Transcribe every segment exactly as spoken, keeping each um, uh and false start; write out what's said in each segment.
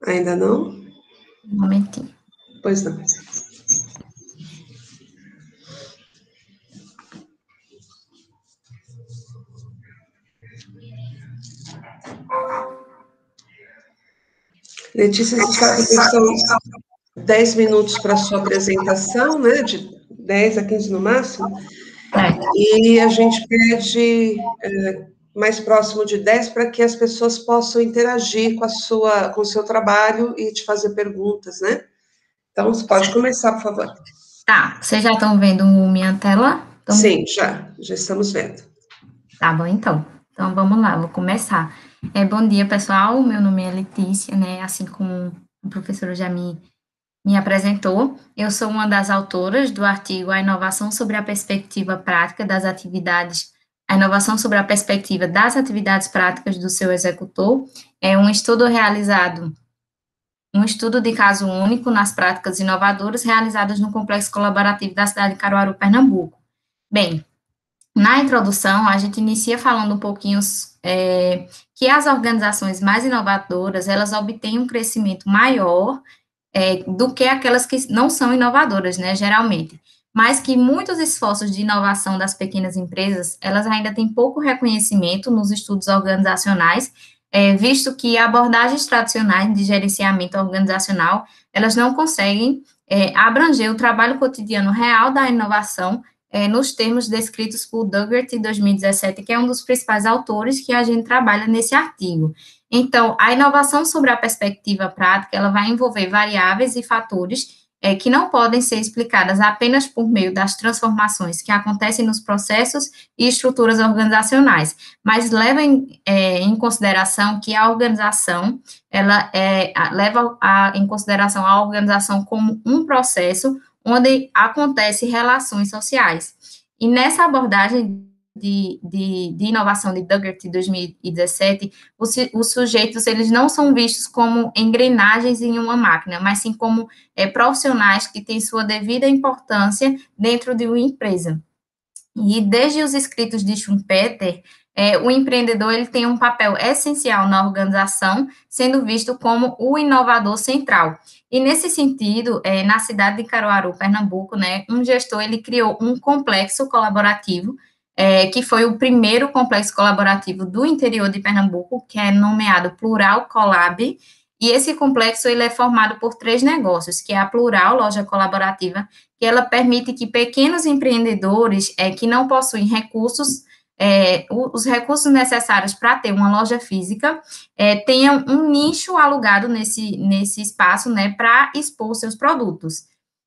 Ainda não? Um momentinho. Pois não. Letícia, você sabe que são dez minutos para a sua apresentação, né? De dez a quinze no máximo. É. E a gente pede é, mais próximo de dez para que as pessoas possam interagir com a sua, com o seu trabalho e te fazer perguntas, né? Então, você pode começar, por favor. Tá, vocês já estão vendo minha tela? Tão... Sim, já, já estamos vendo. Tá bom, então. Então, vamos lá, vou começar. É, bom dia, pessoal, meu nome é Letícia, né, assim como o professor já me, me apresentou, eu sou uma das autoras do artigo A Inovação sobre a Perspectiva Prática das Atividades, a Inovação sobre a Perspectiva das Atividades Práticas do seu Executor, é um estudo realizado um estudo de caso único nas práticas inovadoras realizadas no Complexo Colaborativo da cidade de Caruaru, Pernambuco. Bem, na introdução, a gente inicia falando um pouquinho é, que as organizações mais inovadoras, elas obtêm um crescimento maior é, do que aquelas que não são inovadoras, né, geralmente. Mas que muitos esforços de inovação das pequenas empresas, elas ainda têm pouco reconhecimento nos estudos organizacionais, é, visto que abordagens tradicionais de gerenciamento organizacional, elas não conseguem é, abranger o trabalho cotidiano real da inovação, é, nos termos descritos por Dougherty, em dois mil e dezessete, que é um dos principais autores que a gente trabalha nesse artigo. Então, a inovação sobre a perspectiva prática, ela vai envolver variáveis e fatores é, que não podem ser explicadas apenas por meio das transformações que acontecem nos processos e estruturas organizacionais, mas leva em, é, em consideração que a organização, ela é, leva a, em consideração a organização como um processo onde acontecem relações sociais. E nessa abordagem de, de, de inovação de Dougherty, dois mil e dezessete, os, os sujeitos, eles não são vistos como engrenagens em uma máquina, mas sim como é, profissionais que têm sua devida importância dentro de uma empresa. E desde os escritos de Schumpeter, é, o empreendedor ele tem um papel essencial na organização, sendo visto como o inovador central. E nesse sentido, é, na cidade de Caruaru, Pernambuco, né, um gestor ele criou um complexo colaborativo, é, que foi o primeiro complexo colaborativo do interior de Pernambuco, que é nomeado Plural Colab. E esse complexo ele é formado por três negócios, que é a Plural Loja Colaborativa, que ela permite que pequenos empreendedores é, que não possuem recursos, é, os recursos necessários para ter uma loja física, é, tenham um nicho alugado nesse, nesse espaço, né, para expor seus produtos.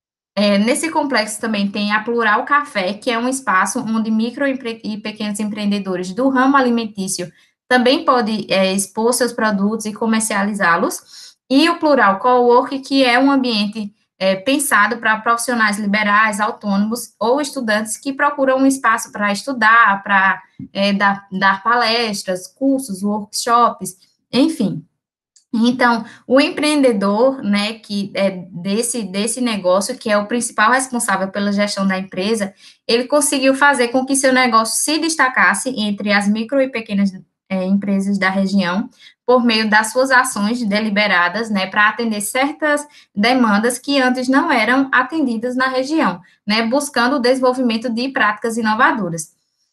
É, nesse complexo também tem a Plural Café, que é um espaço onde micro e pequenos empreendedores do ramo alimentício também podem é, expor seus produtos e comercializá-los, e o Plural Cowork, que é um ambiente é, pensado para profissionais liberais, autônomos ou estudantes que procuram um espaço para estudar, para é, dar, dar palestras, cursos, workshops, enfim. Então, o empreendedor, né, que é desse, desse negócio, que é o principal responsável pela gestão da empresa, ele conseguiu fazer com que seu negócio se destacasse entre as micro e pequenas é, empresas da região, por meio das suas ações deliberadas, né, para atender certas demandas que antes não eram atendidas na região, né, buscando o desenvolvimento de práticas inovadoras.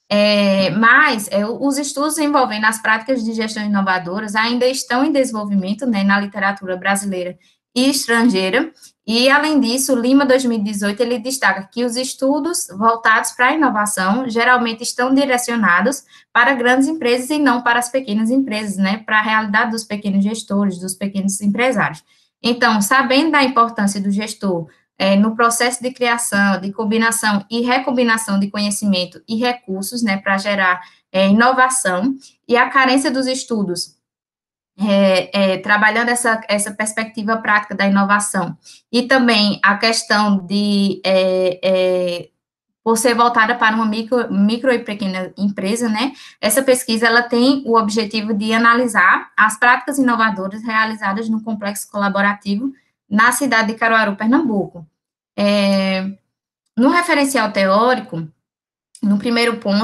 É, mas é, os estudos envolvendo as práticas de gestão inovadoras ainda estão em desenvolvimento, né, na literatura brasileira e estrangeira, e, além disso, Lima dois mil e dezoito, ele destaca que os estudos voltados para a inovação geralmente estão direcionados para grandes empresas e não para as pequenas empresas, né, para a realidade dos pequenos gestores, dos pequenos empresários. Então, sabendo da importância do gestor É, no processo de criação, de combinação e recombinação de conhecimento e recursos, né, para gerar é, inovação, e a carência dos estudos, é, é, trabalhando essa, essa perspectiva prática da inovação, e também a questão de, é, é, por ser voltada para uma micro, micro e pequena empresa, né, essa pesquisa, ela tem o objetivo de analisar as práticas inovadoras realizadas no complexo colaborativo na cidade de Caruaru, Pernambuco. É, no referencial teórico, no primeiro ponto,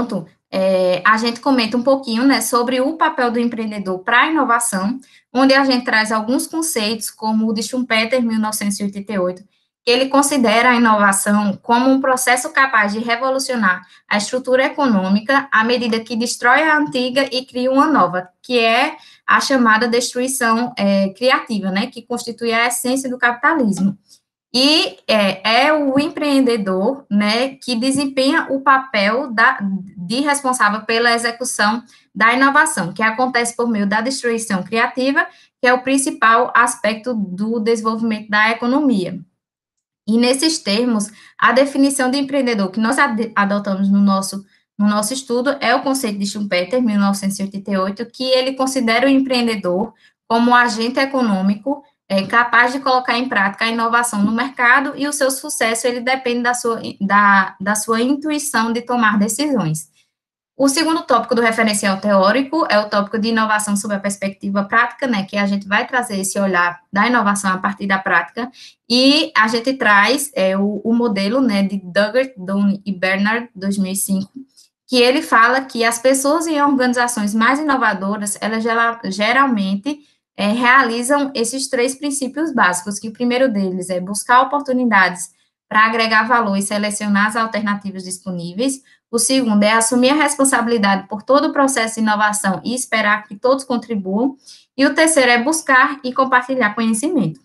é, a gente comenta um pouquinho, né, sobre o papel do empreendedor para a inovação, onde a gente traz alguns conceitos, como o de Schumpeter, mil novecentos e oitenta e oito, que ele considera a inovação como um processo capaz de revolucionar a estrutura econômica à medida que destrói a antiga e cria uma nova, que é a chamada destruição é, criativa, né, que constitui a essência do capitalismo. E é, é o empreendedor, né, que desempenha o papel da, de responsável pela execução da inovação, que acontece por meio da destruição criativa, que é o principal aspecto do desenvolvimento da economia. E nesses termos, a definição de empreendedor que nós ad adotamos no nosso, no nosso estudo é o conceito de Schumpeter, mil novecentos e oitenta e oito, que ele considera o empreendedor como um agente econômico é, capaz de colocar em prática a inovação no mercado, e o seu sucesso ele depende da sua, da, da sua intuição de tomar decisões. O segundo tópico do referencial teórico é o tópico de inovação sob a perspectiva prática, né, que a gente vai trazer esse olhar da inovação a partir da prática, e a gente traz é, o, o modelo, né, de Dugard, Dunn e Bernard, dois mil e cinco, que ele fala que as pessoas em organizações mais inovadoras, elas geralmente é, realizam esses três princípios básicos, que o primeiro deles é buscar oportunidades para agregar valor e selecionar as alternativas disponíveis. O segundo é assumir a responsabilidade por todo o processo de inovação e esperar que todos contribuam. E o terceiro é buscar e compartilhar conhecimento.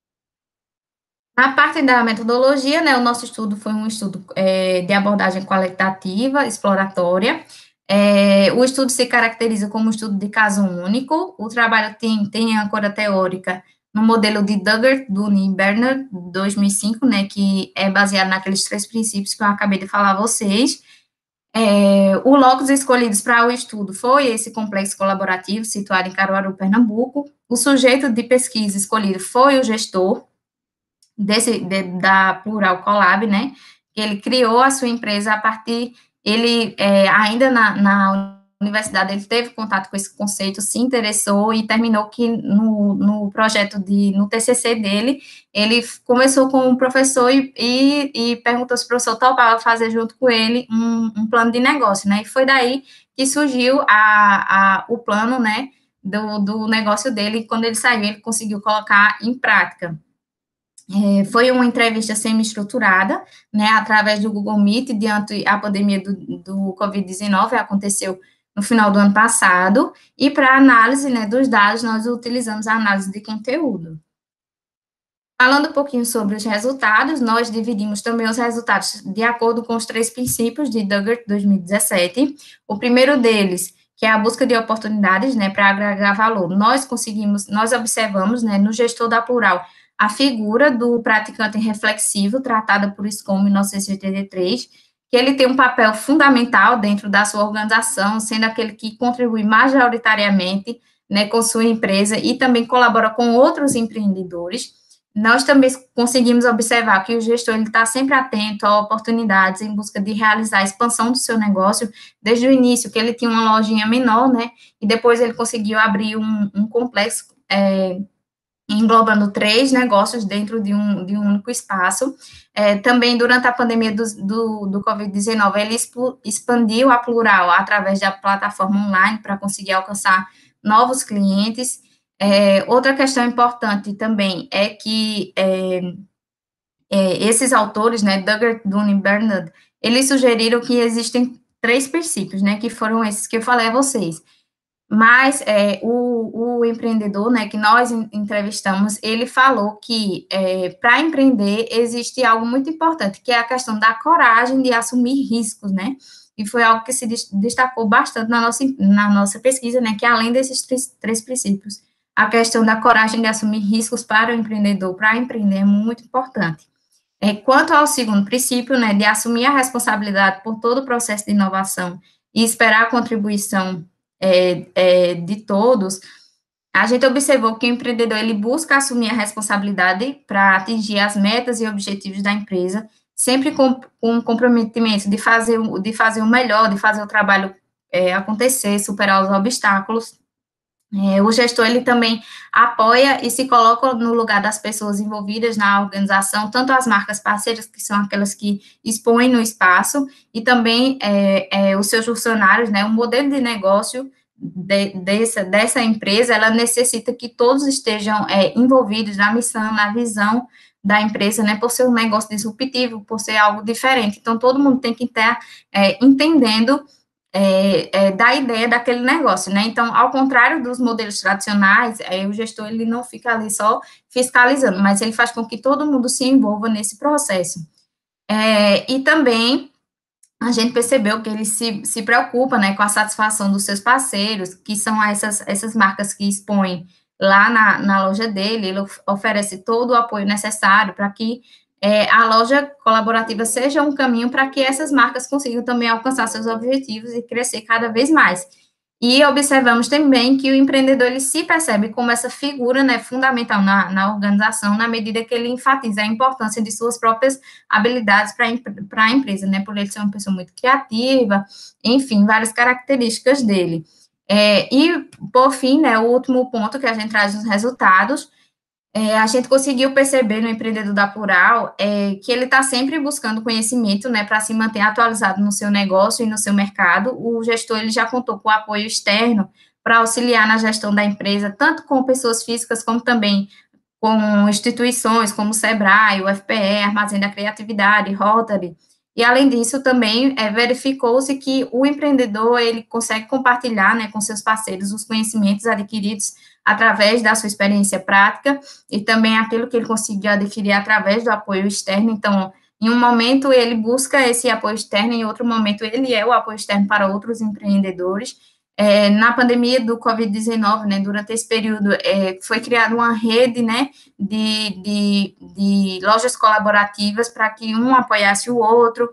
Na parte da metodologia, né, o nosso estudo foi um estudo é, de abordagem qualitativa, exploratória. É, o estudo se caracteriza como um estudo de caso único. O trabalho tem, tem âncora teórica no modelo de Dugard, Dunn e Bernard, dois mil e cinco, né, que é baseado naqueles três princípios que eu acabei de falar a vocês. É, o locus escolhido para o estudo foi esse complexo colaborativo situado em Caruaru, Pernambuco. O sujeito de pesquisa escolhido foi o gestor desse, de, da Plural Collab, né? Ele criou a sua empresa a partir, ele é, ainda na, na universidade, ele teve contato com esse conceito, se interessou e terminou que no, no projeto de, no T C C dele, ele começou com um professor e, e, e perguntou se o professor topava fazer junto com ele um, um plano de negócio, né, e foi daí que surgiu a, a, o plano, né, do, do negócio dele, e quando ele saiu, ele conseguiu colocar em prática. É, foi uma entrevista semi-estruturada, né, através do Google Meet, diante a pandemia do, do covid dezenove, aconteceu no final do ano passado, e para análise, né, dos dados, nós utilizamos a análise de conteúdo. Falando um pouquinho sobre os resultados, nós dividimos também os resultados de acordo com os três princípios de Dugard, dois mil e dezessete. O primeiro deles, que é a busca de oportunidades, né, para agregar valor. Nós conseguimos, nós observamos, né, no gestor da Plural, a figura do praticante reflexivo, tratada por Scott em mil novecentos e oitenta e três, que ele tem um papel fundamental dentro da sua organização, sendo aquele que contribui majoritariamente, né, com sua empresa e também colabora com outros empreendedores. Nós também conseguimos observar que o gestor está sempre atento a oportunidades em busca de realizar a expansão do seu negócio, desde o início, que ele tinha uma lojinha menor, né, e depois ele conseguiu abrir um, um complexo, é, englobando três negócios dentro de um, de um único espaço. É, também, durante a pandemia do, do, do covid dezenove, ele expandiu a Plural através da plataforma online para conseguir alcançar novos clientes. É, outra questão importante também é que é, é, esses autores, né, Dugard, Dunn e Bernard, eles sugeriram que existem três princípios, né, que foram esses que eu falei a vocês. Mas é, o, o empreendedor, né, que nós entrevistamos, ele falou que é, para empreender existe algo muito importante, que é a questão da coragem de assumir riscos, né, e foi algo que se destacou bastante na nossa, na nossa pesquisa, né, que além desses três, três princípios, a questão da coragem de assumir riscos para o empreendedor, para empreender, é muito importante. É, quanto ao segundo princípio, né, de assumir a responsabilidade por todo o processo de inovação e esperar a contribuição é, é, de todos, a gente observou que o empreendedor, ele busca assumir a responsabilidade para atingir as metas e objetivos da empresa, sempre com, com comprometimento de fazer, de fazer o melhor, de fazer o trabalho é, acontecer, superar os obstáculos. É, o gestor, ele também apoia e se coloca no lugar das pessoas envolvidas na organização, tanto as marcas parceiras, que são aquelas que expõem no espaço, e também é, é, os seus funcionários, né, o modelo de negócio de, dessa, dessa empresa, ela necessita que todos estejam é, envolvidos na missão, na visão da empresa, né, por ser um negócio disruptivo, por ser algo diferente, então todo mundo tem que estar é, entendendo é, é, da ideia daquele negócio, né? Então, ao contrário dos modelos tradicionais, é, o gestor ele não fica ali só fiscalizando, mas ele faz com que todo mundo se envolva nesse processo. É, e também a gente percebeu que ele se, se preocupa, né, com a satisfação dos seus parceiros, que são essas, essas marcas que expõem lá na, na loja dele, ele oferece todo o apoio necessário para que é, a loja colaborativa seja um caminho para que essas marcas consigam também alcançar seus objetivos e crescer cada vez mais. E observamos também que o empreendedor ele se percebe como essa figura, né, fundamental na, na organização, na medida que ele enfatiza a importância de suas próprias habilidades para a empresa, né, por ele ser uma pessoa muito criativa, enfim, várias características dele. É, e, por fim, né, o último ponto que a gente traz os resultados, é, a gente conseguiu perceber no empreendedor da Plural é, que ele está sempre buscando conhecimento, né, para se manter atualizado no seu negócio e no seu mercado. O gestor ele já contou com o apoio externo para auxiliar na gestão da empresa, tanto com pessoas físicas como também com instituições como o Sebrae, o F P E, Armazém da Criatividade, Rotary. E, além disso, também é, verificou-se que o empreendedor ele consegue compartilhar, né, com seus parceiros os conhecimentos adquiridos através da sua experiência prática e também aquilo que ele conseguiu adquirir através do apoio externo. Então, em um momento ele busca esse apoio externo, em outro momento ele é o apoio externo para outros empreendedores. É, na pandemia do covid dezenove, né, durante esse período, é, foi criada uma rede, né, de, de, de lojas colaborativas para que um apoiasse o outro.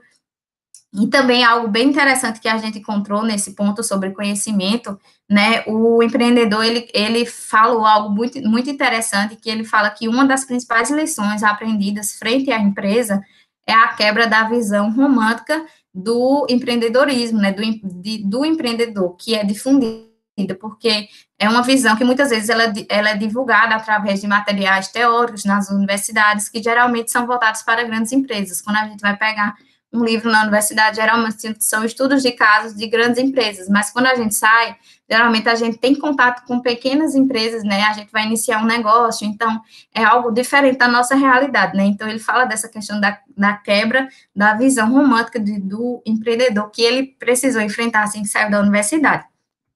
E também algo bem interessante que a gente encontrou nesse ponto sobre conhecimento, né, o empreendedor, ele, ele falou algo muito, muito interessante, que ele fala que uma das principais lições aprendidas frente à empresa é a quebra da visão romântica do empreendedorismo, né, do, de, do empreendedor, que é difundida, porque é uma visão que muitas vezes ela, ela é divulgada através de materiais teóricos nas universidades, que geralmente são voltados para grandes empresas. Quando a gente vai pegar um livro na universidade, geralmente são estudos de casos de grandes empresas, mas quando a gente sai, geralmente a gente tem contato com pequenas empresas, né, a gente vai iniciar um negócio, então é algo diferente da nossa realidade, né, então ele fala dessa questão da, da quebra da visão romântica de, do empreendedor que ele precisou enfrentar assim que saiu da universidade.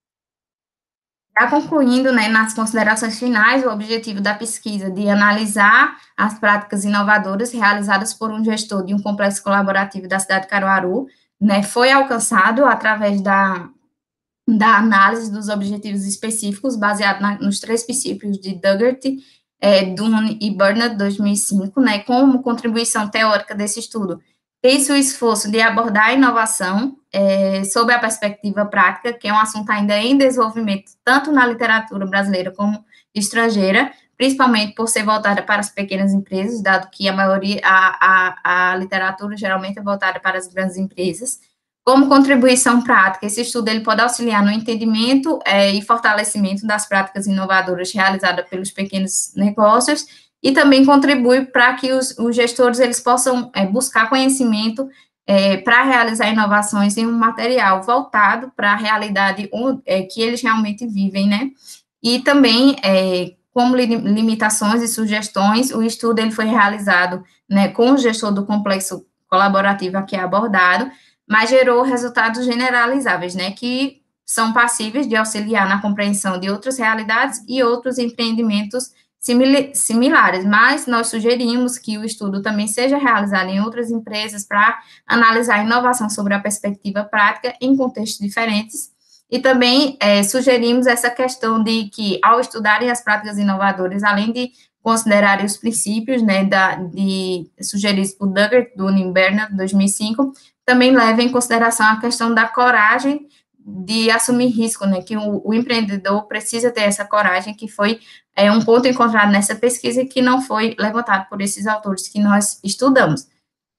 Já concluindo, né, nas considerações finais, o objetivo da pesquisa de analisar as práticas inovadoras realizadas por um gestor de um complexo colaborativo da cidade de Caruaru, né, foi alcançado através da, da análise dos objetivos específicos, baseado na, nos três princípios de Dougherty, é, Dunne e Burnett, dois mil e cinco, né, como contribuição teórica desse estudo. Fez o esforço de abordar a inovação é, sob a perspectiva prática, que é um assunto ainda em desenvolvimento, tanto na literatura brasileira como estrangeira, principalmente por ser voltada para as pequenas empresas, dado que a maioria, a, a, a literatura geralmente é voltada para as grandes empresas. Como contribuição prática, esse estudo ele pode auxiliar no entendimento é, e fortalecimento das práticas inovadoras realizadas pelos pequenos negócios e também contribui para que os, os gestores eles possam é, buscar conhecimento é, para realizar inovações em um material voltado para a realidade onde, é, que eles realmente vivem, né? E também, é, como li, limitações e sugestões, o estudo ele foi realizado, né, com o gestor do complexo colaborativo aqui abordado, mas gerou resultados generalizáveis, né, que são passíveis de auxiliar na compreensão de outras realidades e outros empreendimentos similares, mas nós sugerimos que o estudo também seja realizado em outras empresas para analisar a inovação sobre a perspectiva prática em contextos diferentes, e também é, sugerimos essa questão de que, ao estudarem as práticas inovadoras, além de considerarem os princípios, né, da, de, sugeridos por Dougherty, Dunne e Burnett, dois mil e cinco, também levem em consideração a questão da coragem de assumir risco, né, que o, o empreendedor precisa ter essa coragem, que foi é, um ponto encontrado nessa pesquisa que não foi levantado por esses autores que nós estudamos.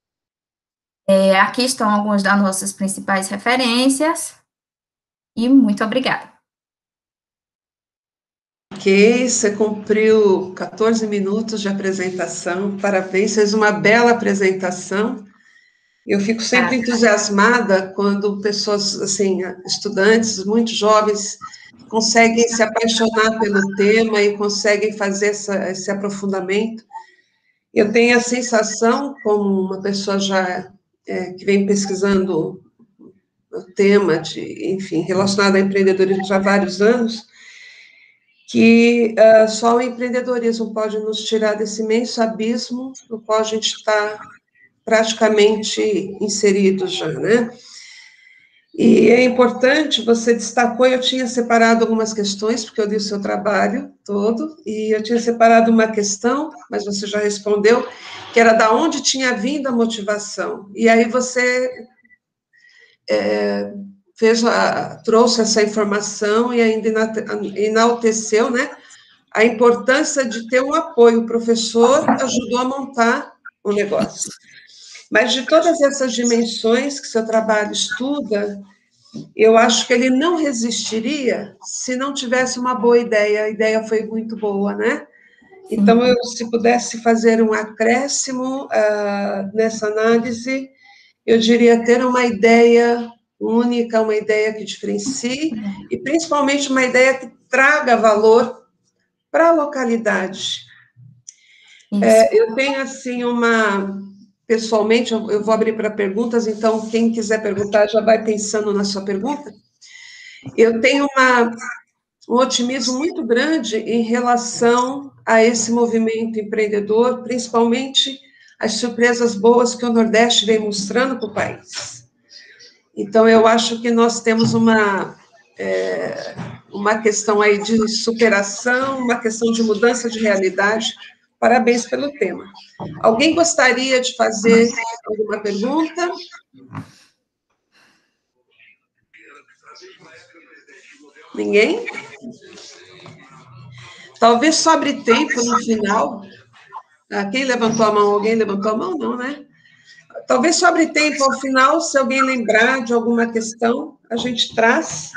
É, aqui estão algumas das nossas principais referências, e muito obrigada. Ok, você cumpriu quatorze minutos de apresentação, parabéns, fez uma bela apresentação. Eu fico sempre Ah, entusiasmada quando pessoas, assim, estudantes muito jovens, conseguem se apaixonar pelo tema e conseguem fazer essa, esse aprofundamento. Eu tenho a sensação, como uma pessoa já é, que vem pesquisando o tema, de, enfim, relacionado ao empreendedorismo há vários anos, que uh, só o empreendedorismo pode nos tirar desse imenso abismo no qual a gente está praticamente inserido já, né? E é importante, você destacou, eu tinha separado algumas questões, porque eu li o seu trabalho todo, e eu tinha separado uma questão, mas você já respondeu, que era da onde tinha vindo a motivação. E aí você é, fez a, trouxe essa informação e ainda enalteceu, né, a importância de ter um apoio. O professor ajudou a montar o negócio. Mas de todas essas dimensões que seu trabalho estuda, eu acho que ele não resistiria se não tivesse uma boa ideia. A ideia foi muito boa, né? Então, eu, se pudesse fazer um acréscimo uh, nessa análise, eu diria ter uma ideia única, uma ideia que diferencie, e principalmente uma ideia que traga valor para a localidade. É, eu tenho, assim, uma... Pessoalmente, eu, eu vou abrir para perguntas, então, quem quiser perguntar, já vai pensando na sua pergunta. Eu tenho uma, um otimismo muito grande em relação a esse movimento empreendedor, principalmente as surpresas boas que o Nordeste vem mostrando para o país. Então, eu acho que nós temos uma, é, uma questão aí de superação, uma questão de mudança de realidade. Parabéns pelo tema. Alguém gostaria de fazer alguma pergunta? Ninguém? Talvez sobre tempo no final. Ah, quem levantou a mão? Alguém levantou a mão? Não, né? Talvez sobre tempo ao final, se alguém lembrar de alguma questão, a gente traz.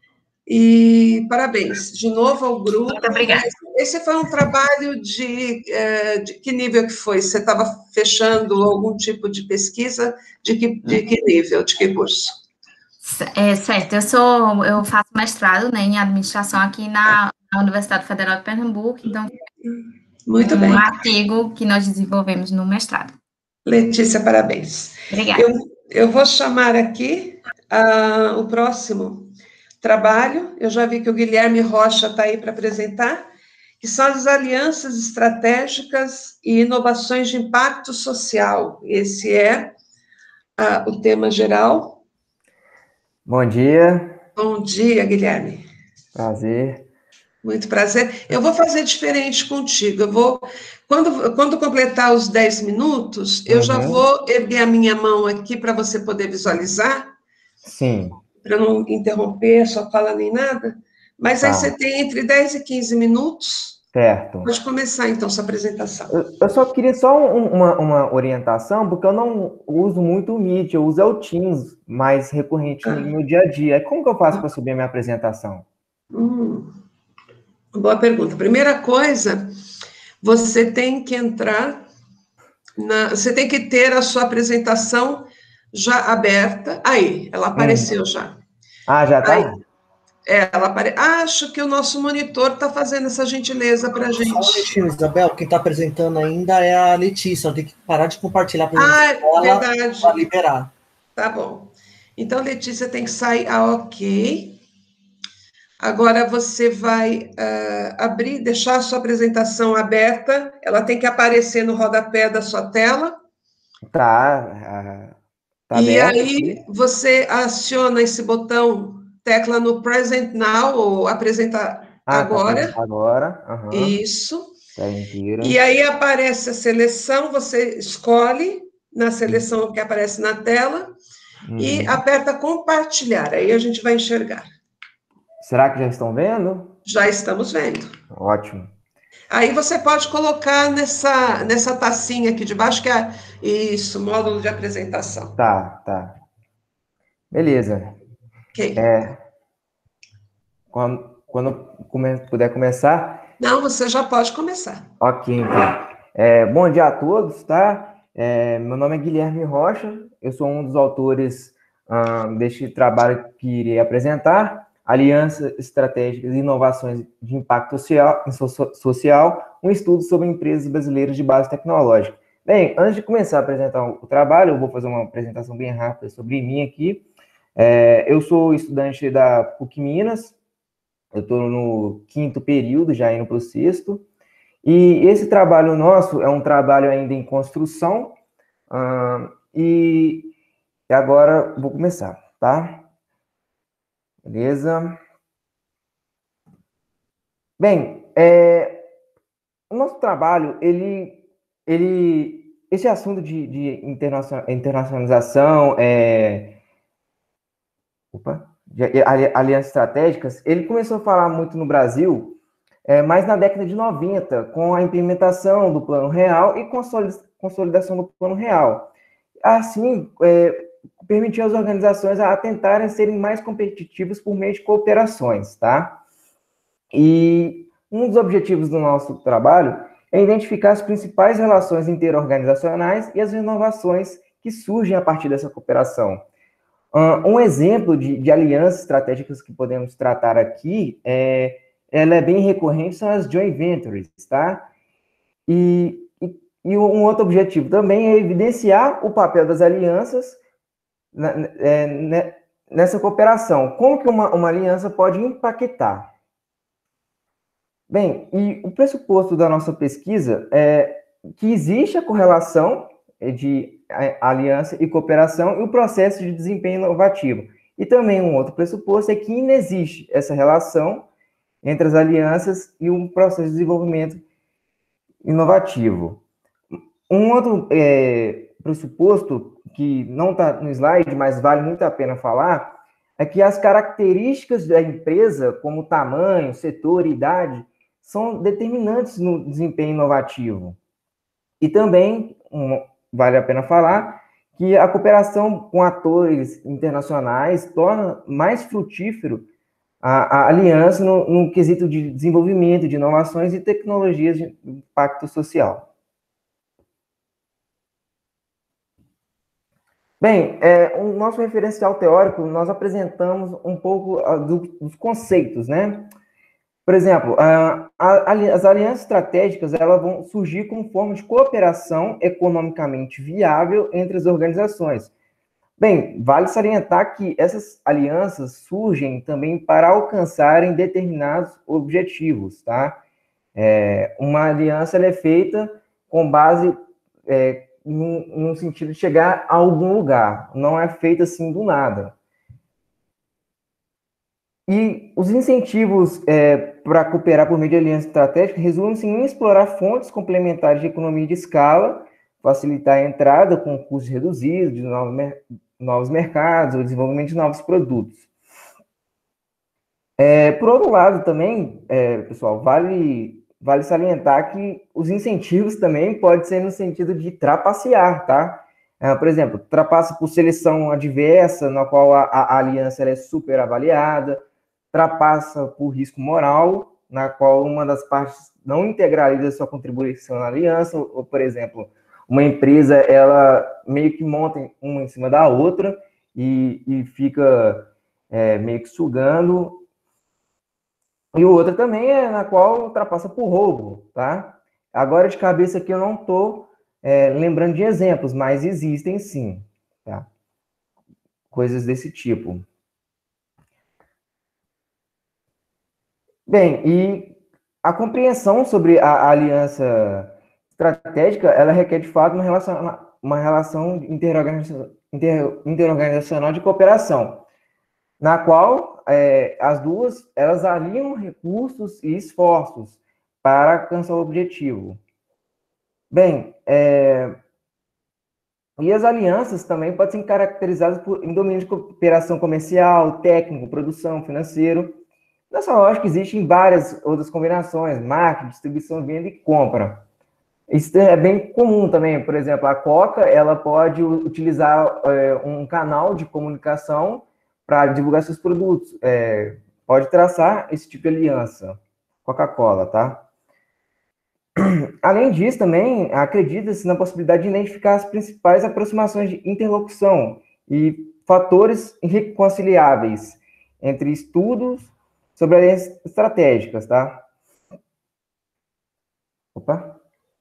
E parabéns de novo ao grupo. Muito obrigada. Esse foi um trabalho de, de que nível que foi? Você estava fechando algum tipo de pesquisa? De que, de que nível? De que curso? É, certo, eu sou, eu faço mestrado, né, em administração aqui na, na Universidade Federal de Pernambuco, então Muito um bem. artigo que nós desenvolvemos no mestrado. Letícia, parabéns. Obrigada. Eu, eu vou chamar aqui uh, o próximo trabalho. Eu já vi que o Guilherme Rocha está aí para apresentar, que são as alianças estratégicas e inovações de impacto social. Esse é uh, o tema geral. Bom dia. Bom dia, Guilherme. Prazer. Muito prazer. Eu vou fazer diferente contigo. Eu vou, quando, quando completar os dez minutos, eu uhum. já vou erguer a minha mão aqui para você poder visualizar. Sim. Para não interromper a sua fala nem nada. Mas tá. Aí você tem entre dez e quinze minutos. Certo. Pode começar, então, sua apresentação. Eu, eu só queria só um, uma, uma orientação, porque eu não uso muito o Meet, eu uso o Teams mais recorrente ah. no meu dia a dia. Como que eu faço ah. para subir a minha apresentação? Hum. Boa pergunta. Primeira coisa, você tem que entrar, na, você tem que ter a sua apresentação já aberta. Aí, ela apareceu hum. já. Ah, já está? É, ela apare... Acho que o nosso monitor está fazendo essa gentileza para a gente. Só um minutinho, Isabel, quem está apresentando ainda é a Letícia, ela tem que parar de compartilhar a apresentação ah, dela para liberar. Tá bom. Então, Letícia tem que sair. Ah, ok. Agora você vai uh, abrir, deixar a sua apresentação aberta, ela tem que aparecer no rodapé da sua tela. Tá. tá e aberto, aí sim. Você aciona esse botão, tecla no Present Now, ou apresenta ah, agora. Tá agora. Uhum. Isso. Tá inteira. E aí aparece a seleção, você escolhe na seleção que aparece na tela uhum. e aperta compartilhar, aí a gente vai enxergar. Será que já estão vendo? Já estamos vendo. Ótimo. Aí você pode colocar nessa, nessa tacinha aqui de baixo, que é isso, módulo de apresentação. Tá, tá. Beleza. Ok. É, quando, quando come, puder começar. Não, você já pode começar. Ok, então. É, bom dia a todos, tá? É, meu nome é Guilherme Rocha, eu sou um dos autores um, deste trabalho que irei apresentar, Alianças Estratégicas e Inovações de Impacto Social, social, um estudo sobre empresas brasileiras de base tecnológica. Bem, antes de começar a apresentar o trabalho, eu vou fazer uma apresentação bem rápida sobre mim aqui. É, eu sou estudante da P U C Minas, eu estou no quinto período, já indo para o sexto, e esse trabalho nosso é um trabalho ainda em construção, uh, e agora vou começar, tá? Beleza? Bem, é, o nosso trabalho, ele, ele, esse assunto de, de internacionalização, é, opa, de alianças estratégicas, ele começou a falar muito no Brasil, é, mais na década de noventa, com a implementação do Plano Real e consolidação do Plano Real. Assim, é, permitiu às organizações a tentarem serem mais competitivas por meio de cooperações, tá? E um dos objetivos do nosso trabalho é identificar as principais relações interorganizacionais e as inovações que surgem a partir dessa cooperação. Um exemplo de, de alianças estratégicas que podemos tratar aqui, é, ela é bem recorrente, são as joint ventures, tá? E, e, e um outro objetivo também é evidenciar o papel das alianças na, é, nessa cooperação. Como que uma, uma aliança pode impactar? Bem, e o pressuposto da nossa pesquisa é que existe a correlação de aliança e cooperação e o processo de desempenho inovativo. E também um outro pressuposto é que não existe essa relação entre as alianças e um processo de desenvolvimento inovativo. Um outro é, pressuposto, que não está no slide, mas vale muito a pena falar, é que as características da empresa, como tamanho, setor e idade, são determinantes no desempenho inovativo. E também, um, vale a pena falar, que a cooperação com atores internacionais torna mais frutífero a, a aliança no, no quesito de desenvolvimento de inovações e tecnologias de impacto social. Bem, é, o nosso referencial teórico, nós apresentamos um pouco uh, do, dos conceitos, né? Por exemplo, uh, a, a, as alianças estratégicas, elas vão surgir como forma de cooperação economicamente viável entre as organizações. Bem, vale salientar que essas alianças surgem também para alcançarem determinados objetivos, tá? É, uma aliança ela é feita com base é, no, no sentido de chegar a algum lugar, não é feita assim do nada. E os incentivos é, para cooperar por meio de aliança estratégica resumem-se em explorar fontes complementares de economia de escala, facilitar a entrada com custos reduzidos de novos, mer novos mercados, o desenvolvimento de novos produtos. É, por outro lado, também, é, pessoal, vale, vale salientar que os incentivos também podem ser no sentido de trapacear, tá? É, por exemplo, trapaça por seleção adversa, na qual a, a aliança ela é super avaliada, trapaça por risco moral, na qual uma das partes não integraliza sua contribuição na aliança, ou, ou, por exemplo, uma empresa, ela meio que monta uma em cima da outra e, e fica é, meio que sugando. E outra também é na qual ultrapassa por roubo, tá? Agora, de cabeça aqui, eu não estou é, lembrando de exemplos, mas existem sim, tá? Coisas desse tipo. Bem, e a compreensão sobre a, a aliança estratégica, ela requer, de fato, uma relação, uma relação interorganizacional, inter, interorganizacional de cooperação, na qual é, as duas, elas aliam recursos e esforços para alcançar o objetivo. Bem, é, e as alianças também podem ser caracterizadas por, em domínio de cooperação comercial, técnico, produção, financeiro. Nessa lógica, existem várias outras combinações, marketing, distribuição, venda e compra. Isso é bem comum também, por exemplo, a Coca, ela pode utilizar é, um canal de comunicação para divulgar seus produtos. É, pode traçar esse tipo de aliança. Coca-Cola, tá? Além disso, também acredita-se na possibilidade de identificar as principais aproximações de interlocução e fatores irreconciliáveis entre estudos sobre alianças estratégicas, tá? Opa.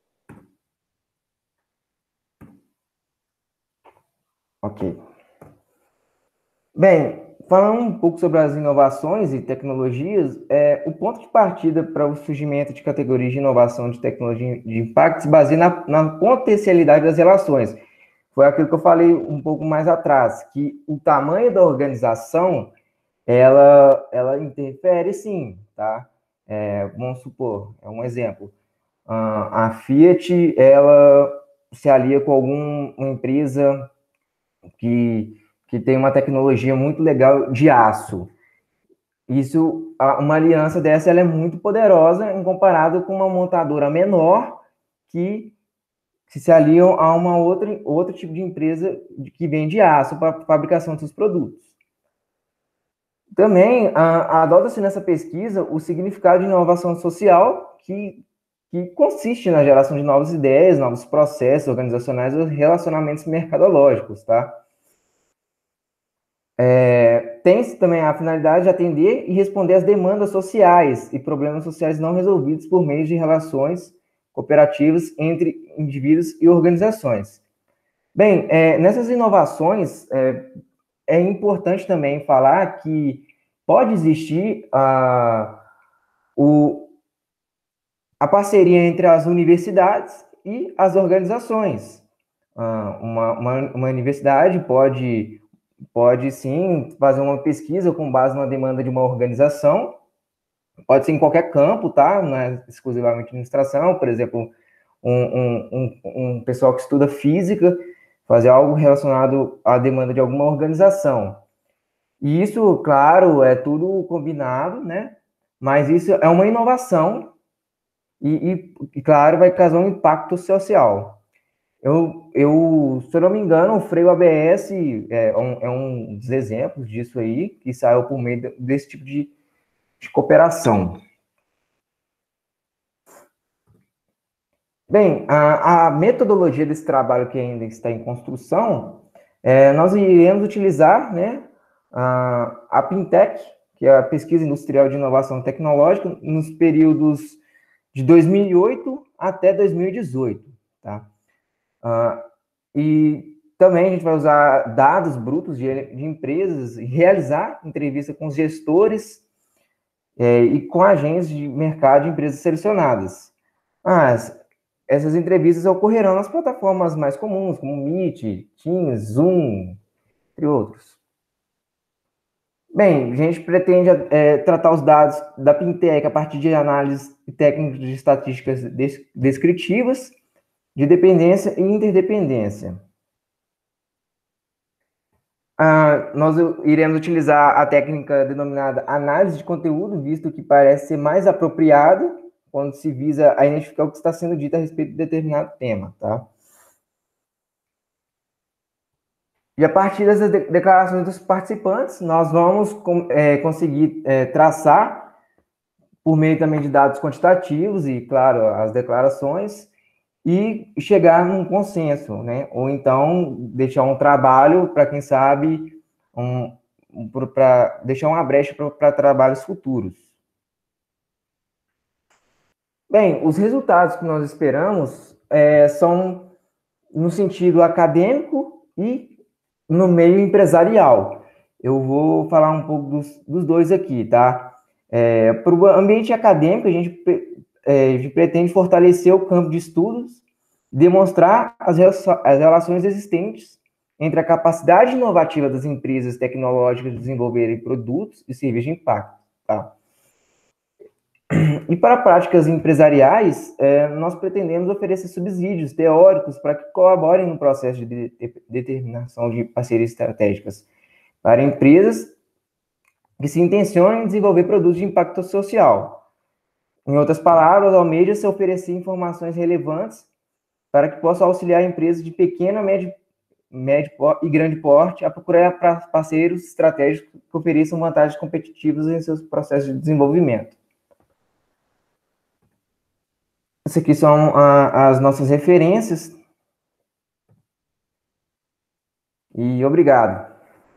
Ok. Bem, falando um pouco sobre as inovações e tecnologias, é, o ponto de partida para o surgimento de categorias de inovação de tecnologia de impacto se baseia na, na potencialidade das relações. Foi aquilo que eu falei um pouco mais atrás, que o tamanho da organização, ela, ela interfere sim, tá? É, vamos supor, é um exemplo, a Fiat, ela se alia com alguma empresa que, que tem uma tecnologia muito legal de aço. Isso, uma aliança dessa, ela é muito poderosa em comparado com uma montadora menor que, que se aliam a uma outra outro tipo de empresa que vende aço para a fabricação dos seus produtos. Também adota-se nessa pesquisa o significado de inovação social, que, que consiste na geração de novas ideias, novos processos organizacionais e relacionamentos mercadológicos, tá? É, tem-se também a finalidade de atender e responder às demandas sociais e problemas sociais não resolvidos por meio de relações cooperativas entre indivíduos e organizações. Bem, é, nessas inovações, é, é importante também falar que pode existir a, o, a parceria entre as universidades e as organizações. Ah, uma, uma, uma universidade pode... pode sim fazer uma pesquisa com base na demanda de uma organização, pode ser em qualquer campo, tá? Não é exclusivamente administração, por exemplo, um, um, um, um pessoal que estuda física, fazer algo relacionado à demanda de alguma organização. E isso, claro, é tudo combinado, né? Mas isso é uma inovação e, e claro, vai causar um impacto social. Eu, eu, se eu não me engano, o freio A B S é um, é um dos exemplos disso aí, que saiu por meio desse tipo de, de cooperação. Bem, a, a metodologia desse trabalho que ainda está em construção, é, nós iremos utilizar, né, a, a Pintec, que é a Pesquisa Industrial de Inovação Tecnológica, nos períodos de dois mil e oito até dois mil e dezoito, tá? Uh, e também a gente vai usar dados brutos de, de empresas e realizar entrevista com os gestores é, e com agentes de mercado de empresas selecionadas. Mas essas entrevistas ocorrerão nas plataformas mais comuns, como Meet, Teams, Zoom, entre outros. Bem, a gente pretende é, tratar os dados da Pintec a partir de análises técnicas de estatísticas des descritivas, de dependência e interdependência. Ah, nós iremos utilizar a técnica denominada análise de conteúdo, visto que parece ser mais apropriado quando se visa a identificar o que está sendo dito a respeito de determinado tema, tá? E a partir das de declarações dos participantes, nós vamos é, conseguir é, traçar, por meio também de dados quantitativos e, claro, as declarações, e chegar num consenso, né? Ou então deixar um trabalho para, quem sabe, um, um, para deixar uma brecha para trabalhos futuros. Bem, os resultados que nós esperamos é, são no sentido acadêmico e no meio empresarial. Eu vou falar um pouco dos, dos dois aqui, tá? É, para o ambiente acadêmico, a gente É, a gente pretende fortalecer o campo de estudos, demonstrar as, as relações existentes entre a capacidade inovativa das empresas tecnológicas de desenvolverem produtos e serviços de impacto, tá? E para práticas empresariais, é, nós pretendemos oferecer subsídios teóricos para que colaborem no processo de, de, de determinação de parcerias estratégicas para empresas que se intencionem em desenvolver produtos de impacto social. Em outras palavras, almeja-se oferecer informações relevantes para que possa auxiliar empresas de pequeno a médio médio e grande porte a procurar parceiros estratégicos que ofereçam vantagens competitivas em seus processos de desenvolvimento. Essas aqui são a, as nossas referências. E obrigado.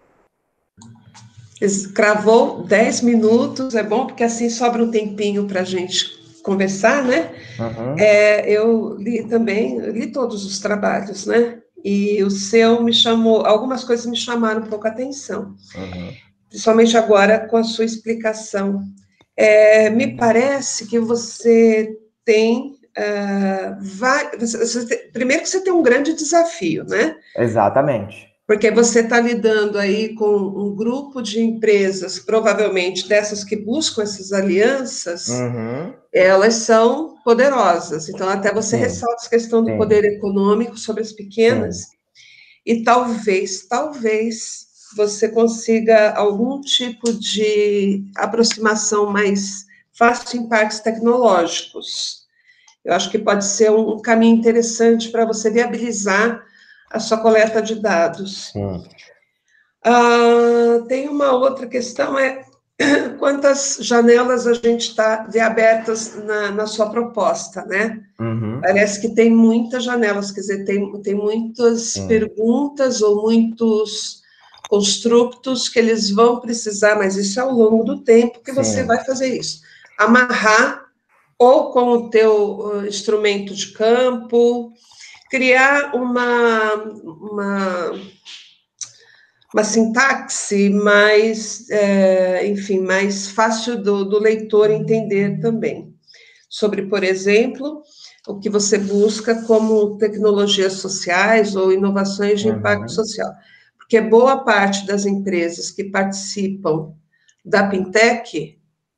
Cravou dez minutos, é bom, porque assim sobra um tempinho para a gente conversar, né? Uhum. É, eu li também, eu li todos os trabalhos, né? E o seu me chamou, algumas coisas me chamaram um pouco a atenção, uhum. Principalmente agora com a sua explicação. É, me parece que você tem, uh, vai, você tem, primeiro que você tem um grande desafio, né? Exatamente. Porque você está lidando aí com um grupo de empresas, provavelmente dessas que buscam essas alianças, uhum. Elas são poderosas. Então, até você Sim. ressalta a questão do Sim. poder econômico sobre as pequenas. Sim. E talvez, talvez, você consiga algum tipo de aproximação mais fácil em parques tecnológicos. Eu acho que pode ser um caminho interessante para você viabilizar a sua coleta de dados. Sim. Ah, tem uma outra questão, é quantas janelas a gente está de abertas na, na sua proposta, né? Uhum. Parece que tem muitas janelas, quer dizer, tem, tem muitas Sim. perguntas ou muitos construtos que eles vão precisar, mas isso é ao longo do tempo que Sim. você vai fazer isso. Amarrar ou com o teu instrumento de campo, criar uma... uma uma sintaxe mais, é, enfim, mais fácil do, do leitor entender também. Sobre, por exemplo, o que você busca como tecnologias sociais ou inovações de uhum. impacto social. Porque boa parte das empresas que participam da Pintec,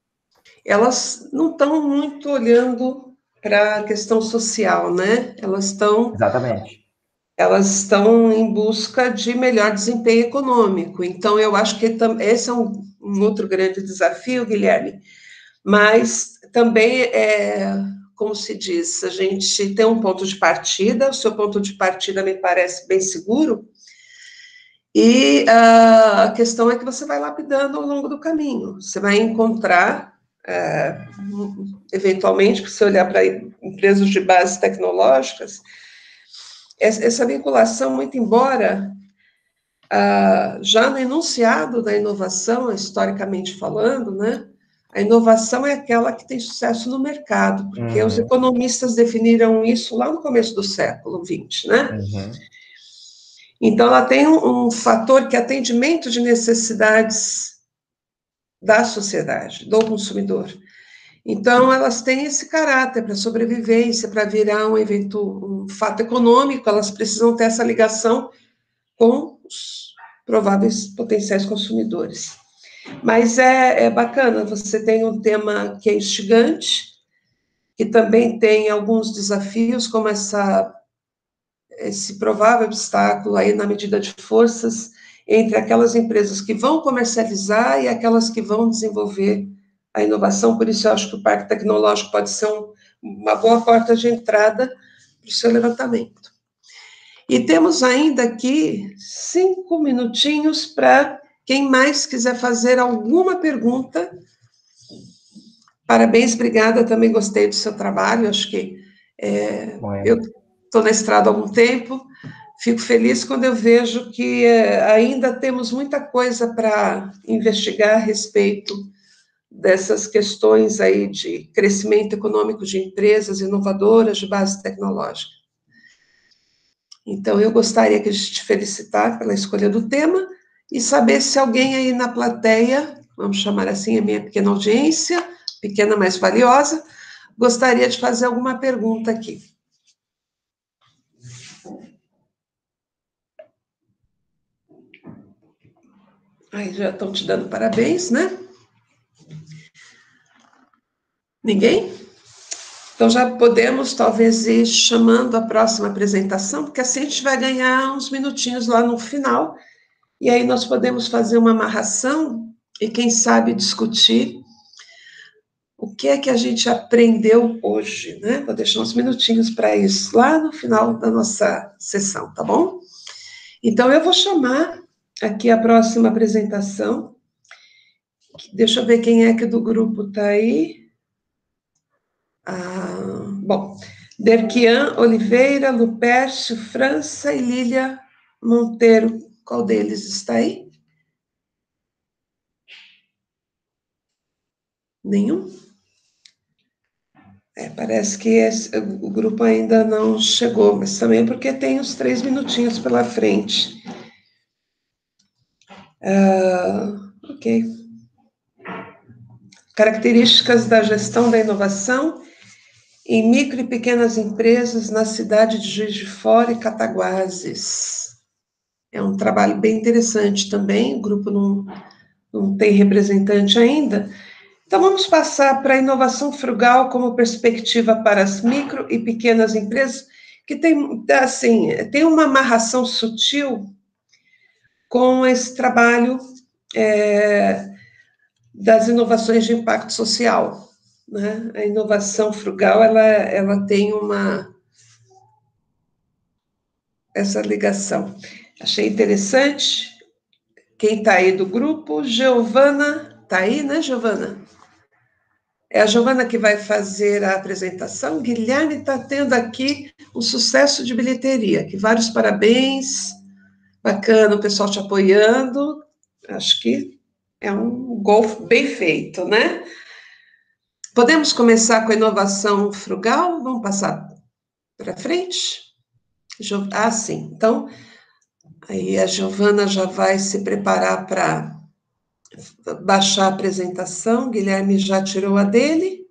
elas não estão muito olhando para a questão social, né? Elas estão... Exatamente. Elas estão em busca de melhor desempenho econômico. Então, eu acho que esse é um, um outro grande desafio, Guilherme, mas também é, como se diz, a gente tem um ponto de partida, o seu ponto de partida me parece bem seguro, e uh, a questão é que você vai lapidando ao longo do caminho, você vai encontrar, uh, eventualmente, se você olhar para empresas de base tecnológicas, essa vinculação, muito embora ah, já no enunciado da inovação, historicamente falando, né, a inovação é aquela que tem sucesso no mercado, porque uhum. os economistas definiram isso lá no começo do século vinte, né? Uhum. Então, ela tem um, um fator que é atendimento de necessidades da sociedade, do consumidor. Então, elas têm esse caráter para sobrevivência, para virar um evento, um fato econômico, elas precisam ter essa ligação com os prováveis potenciais consumidores. Mas é, é bacana, você tem um tema que é instigante, que também tem alguns desafios, como essa, esse provável obstáculo aí na medida de forças entre aquelas empresas que vão comercializar e aquelas que vão desenvolver a inovação, por isso eu acho que o Parque Tecnológico pode ser um, uma boa porta de entrada para o seu levantamento. E temos ainda aqui cinco minutinhos para quem mais quiser fazer alguma pergunta. Parabéns, obrigada, também gostei do seu trabalho, acho que é, eu estou na estrada há algum tempo, fico feliz quando eu vejo que é, ainda temos muita coisa para investigar a respeito dessas questões aí de crescimento econômico de empresas inovadoras de base tecnológica. Então, eu gostaria de te felicitar pela escolha do tema e saber se alguém aí na plateia, vamos chamar assim a minha pequena audiência, pequena, mas valiosa, gostaria de fazer alguma pergunta aqui. Aí já estão te dando parabéns, né? Ninguém? Então, já podemos, talvez, ir chamando a próxima apresentação, porque assim a gente vai ganhar uns minutinhos lá no final, e aí nós podemos fazer uma amarração e, quem sabe, discutir o que é que a gente aprendeu hoje, né? Vou deixar uns minutinhos para isso, lá no final da nossa sessão, tá bom? Então, eu vou chamar aqui a próxima apresentação. Deixa eu ver quem é que do grupo está aí. Ah, bom, Derquian Oliveira, Lupércio, França e Lília Monteiro. Qual deles está aí? Nenhum? É, parece que esse, o grupo ainda não chegou, mas também porque tem os três minutinhos pela frente. Uh, ok. Características da gestão da inovação em micro e pequenas empresas na cidade de Juiz de Fora e Cataguases. É um trabalho bem interessante também, o grupo não, não tem representante ainda. Então, vamos passar para a inovação frugal como perspectiva para as micro e pequenas empresas, que tem, assim, tem uma amarração sutil com esse trabalho é, das inovações de impacto social, né? A inovação frugal, ela, ela tem uma... essa ligação. Achei interessante. Quem está aí do grupo? Giovana, está aí, né, Giovana? É a Giovana que vai fazer a apresentação. Guilherme está tendo aqui um sucesso de bilheteria, que vários parabéns, bacana, o pessoal te apoiando, acho que é um gol bem feito, né? Podemos começar com a inovação frugal? Vamos passar para frente? Ah, sim, então, aí a Giovana já vai se preparar para baixar a apresentação, Guilherme já tirou a dele.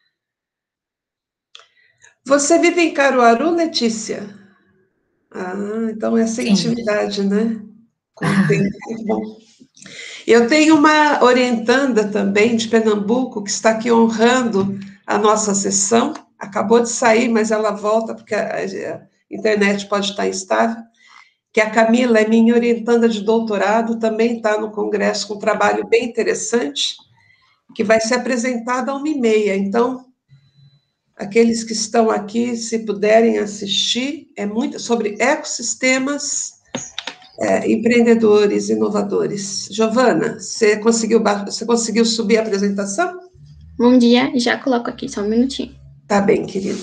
Você vive em Caruaru, Letícia? Ah, então essa Sim. intimidade, né? Com o tempo, muito bom. Eu tenho uma orientanda também de Pernambuco que está aqui honrando a nossa sessão. Acabou de sair, mas ela volta porque a, a internet pode estar instável. Que a Camila é minha orientanda de doutorado, também está no congresso com um trabalho bem interessante, que vai ser apresentado a uma e meia. Então, aqueles que estão aqui, se puderem assistir, é muito sobre ecossistemas, é, empreendedores, inovadores. Giovana, você conseguiu, você conseguiu subir a apresentação? Bom dia, já coloco aqui, só um minutinho. Tá bem, querido.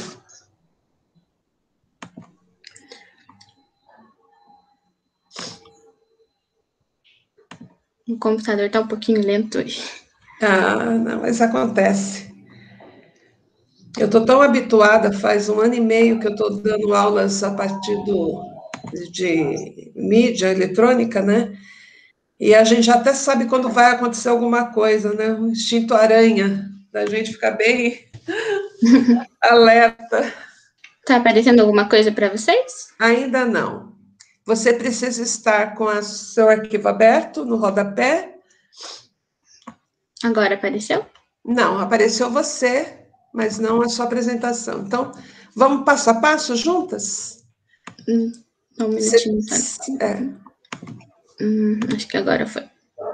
O computador tá um pouquinho lento hoje. Ah, não, mas acontece. Eu estou tão habituada, faz um ano e meio que eu estou dando aulas a partir do, de mídia eletrônica, né? E a gente até sabe quando vai acontecer alguma coisa, né? Um instinto aranha, da gente ficar bem alerta. Tá aparecendo alguma coisa para vocês? Ainda não. Você precisa estar com o seu arquivo aberto no rodapé. Agora apareceu? Não, apareceu você, mas não a sua apresentação. Então, vamos passo a passo juntas? Hum, um minutinho. Você, tá? É. Hum, acho que agora foi.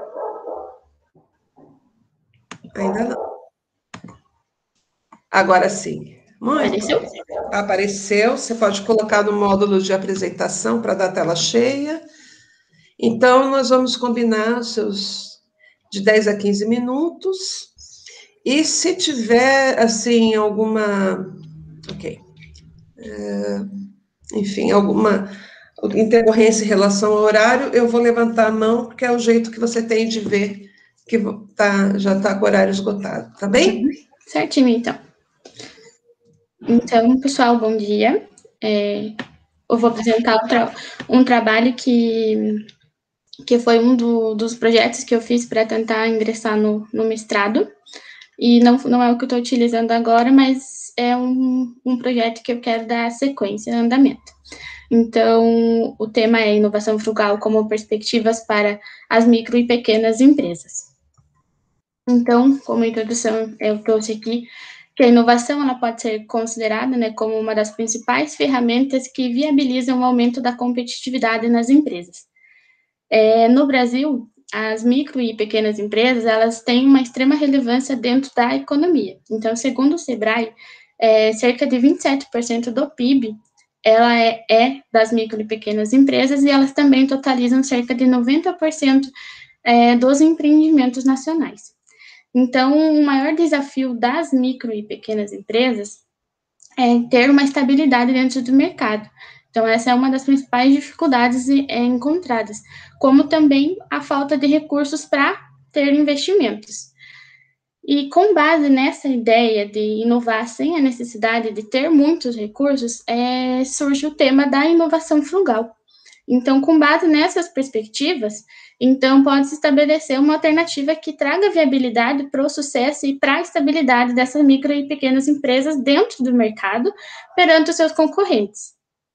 Ainda não. Agora sim. Muito Apareceu? bem. Apareceu. Você pode colocar no módulo de apresentação para dar tela cheia. Então, nós vamos combinar os seus de dez a quinze minutos. E se tiver, assim, alguma... Ok. É, enfim, alguma intercorrência em relação ao horário, eu vou levantar a mão, porque é o jeito que você tem de ver que tá, já está com o horário esgotado, tá bem? Certinho, então. Então, pessoal, bom dia. É, eu vou apresentar um, tra um trabalho que, que foi um do, dos projetos que eu fiz para tentar ingressar no, no mestrado. E não, não é o que eu estou utilizando agora, mas é um, um projeto que eu quero dar sequência, andamento. Então, o tema é inovação frugal como perspectivas para as micro e pequenas empresas. Então, como introdução, eu trouxe aqui que a inovação ela pode ser considerada, né, como uma das principais ferramentas que viabilizam o aumento da competitividade nas empresas. É, no Brasil, as micro e pequenas empresas, elas têm uma extrema relevância dentro da economia. Então, segundo o Sebrae, é, cerca de vinte e sete por cento do P I B ela é, é das micro e pequenas empresas, e elas também totalizam cerca de noventa por cento é, dos empreendimentos nacionais. Então, o maior desafio das micro e pequenas empresas é ter uma estabilidade dentro do mercado. Então, essa é uma das principais dificuldades é, encontradas, como também a falta de recursos para ter investimentos. E com base nessa ideia de inovar sem a necessidade de ter muitos recursos, é, surge o tema da inovação frugal. Então, com base nessas perspectivas, então pode-se estabelecer uma alternativa que traga viabilidade para o sucesso e para a estabilidade dessas micro e pequenas empresas dentro do mercado, perante os seus concorrentes.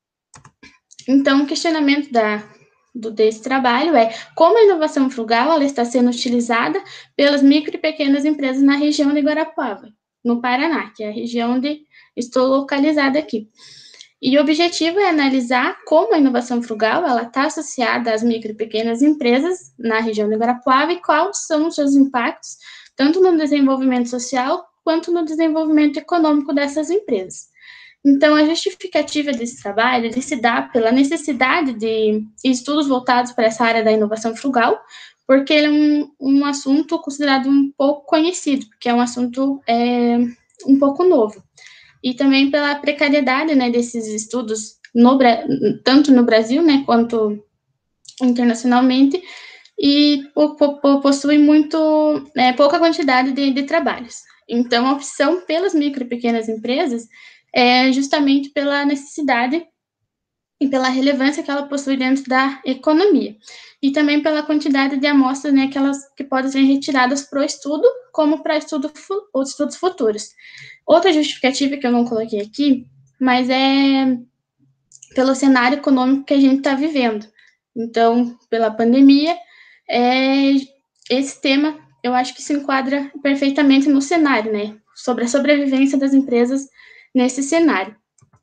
Então, o questionamento da, do, desse trabalho é como a inovação frugal ela está sendo utilizada pelas micro e pequenas empresas na região de Guarapuava, no Paraná, que é a região onde estou localizada aqui. E o objetivo é analisar como a inovação frugal ela está associada às micro e pequenas empresas na região de Guarapuava e quais são os seus impactos, tanto no desenvolvimento social quanto no desenvolvimento econômico dessas empresas. Então, a justificativa desse trabalho ele se dá pela necessidade de estudos voltados para essa área da inovação frugal, porque ele é um, um assunto considerado um pouco conhecido, porque é um assunto é, um pouco novo. E também pela precariedade, né, desses estudos, no, tanto no Brasil, né, quanto internacionalmente, e possui muito, é, pouca quantidade de, de trabalhos. Então, a opção pelas micro e pequenas empresas é justamente pela necessidade e pela relevância que ela possui dentro da economia, e também pela quantidade de amostras, né, que, elas, que podem ser retiradas para o estudo, como para estudo, os estudos futuros. Outra justificativa que eu não coloquei aqui, mas é pelo cenário econômico que a gente está vivendo. Então, pela pandemia, é, esse tema eu acho que se enquadra perfeitamente no cenário, né, sobre a sobrevivência das empresas nesse cenário.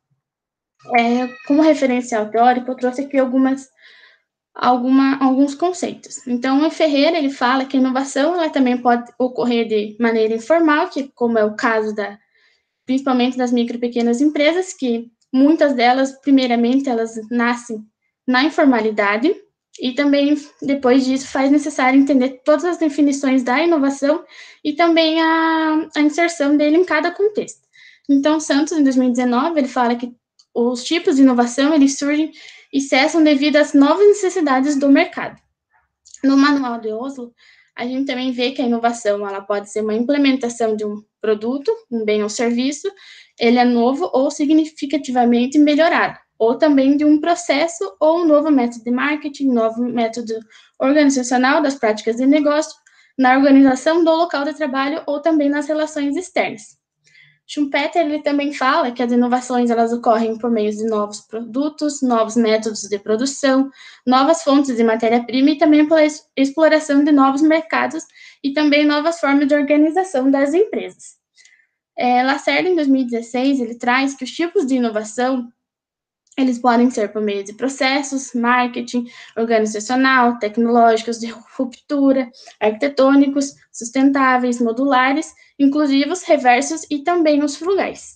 É, como referencial teórico, eu trouxe aqui algumas, alguma, alguns conceitos. Então, o Ferreira, ele fala que a inovação ela também pode ocorrer de maneira informal, que como é o caso da, principalmente das micro e pequenas empresas, que muitas delas, primeiramente, elas nascem na informalidade, e também, depois disso, faz necessário entender todas as definições da inovação e também a, a inserção dele em cada contexto. Então, Santos, em dois mil e dezenove, ele fala que os tipos de inovação, eles surgem e cessam devido às novas necessidades do mercado. No Manual de Oslo, a gente também vê que a inovação ela pode ser uma implementação de um produto, um bem ou serviço, ele é novo ou significativamente melhorado, ou também de um processo ou um novo método de marketing, novo método organizacional das práticas de negócio, na organização do local de trabalho ou também nas relações externas. Schumpeter ele também fala que as inovações elas ocorrem por meio de novos produtos, novos métodos de produção, novas fontes de matéria-prima e também pela exploração de novos mercados e também novas formas de organização das empresas. É, Lacerda, em dois mil e dezesseis, ele traz que os tipos de inovação eles podem ser por meio de processos, marketing, organizacional, tecnológicos, de ruptura, arquitetônicos, sustentáveis, modulares, inclusivos, reversos e também os frugais.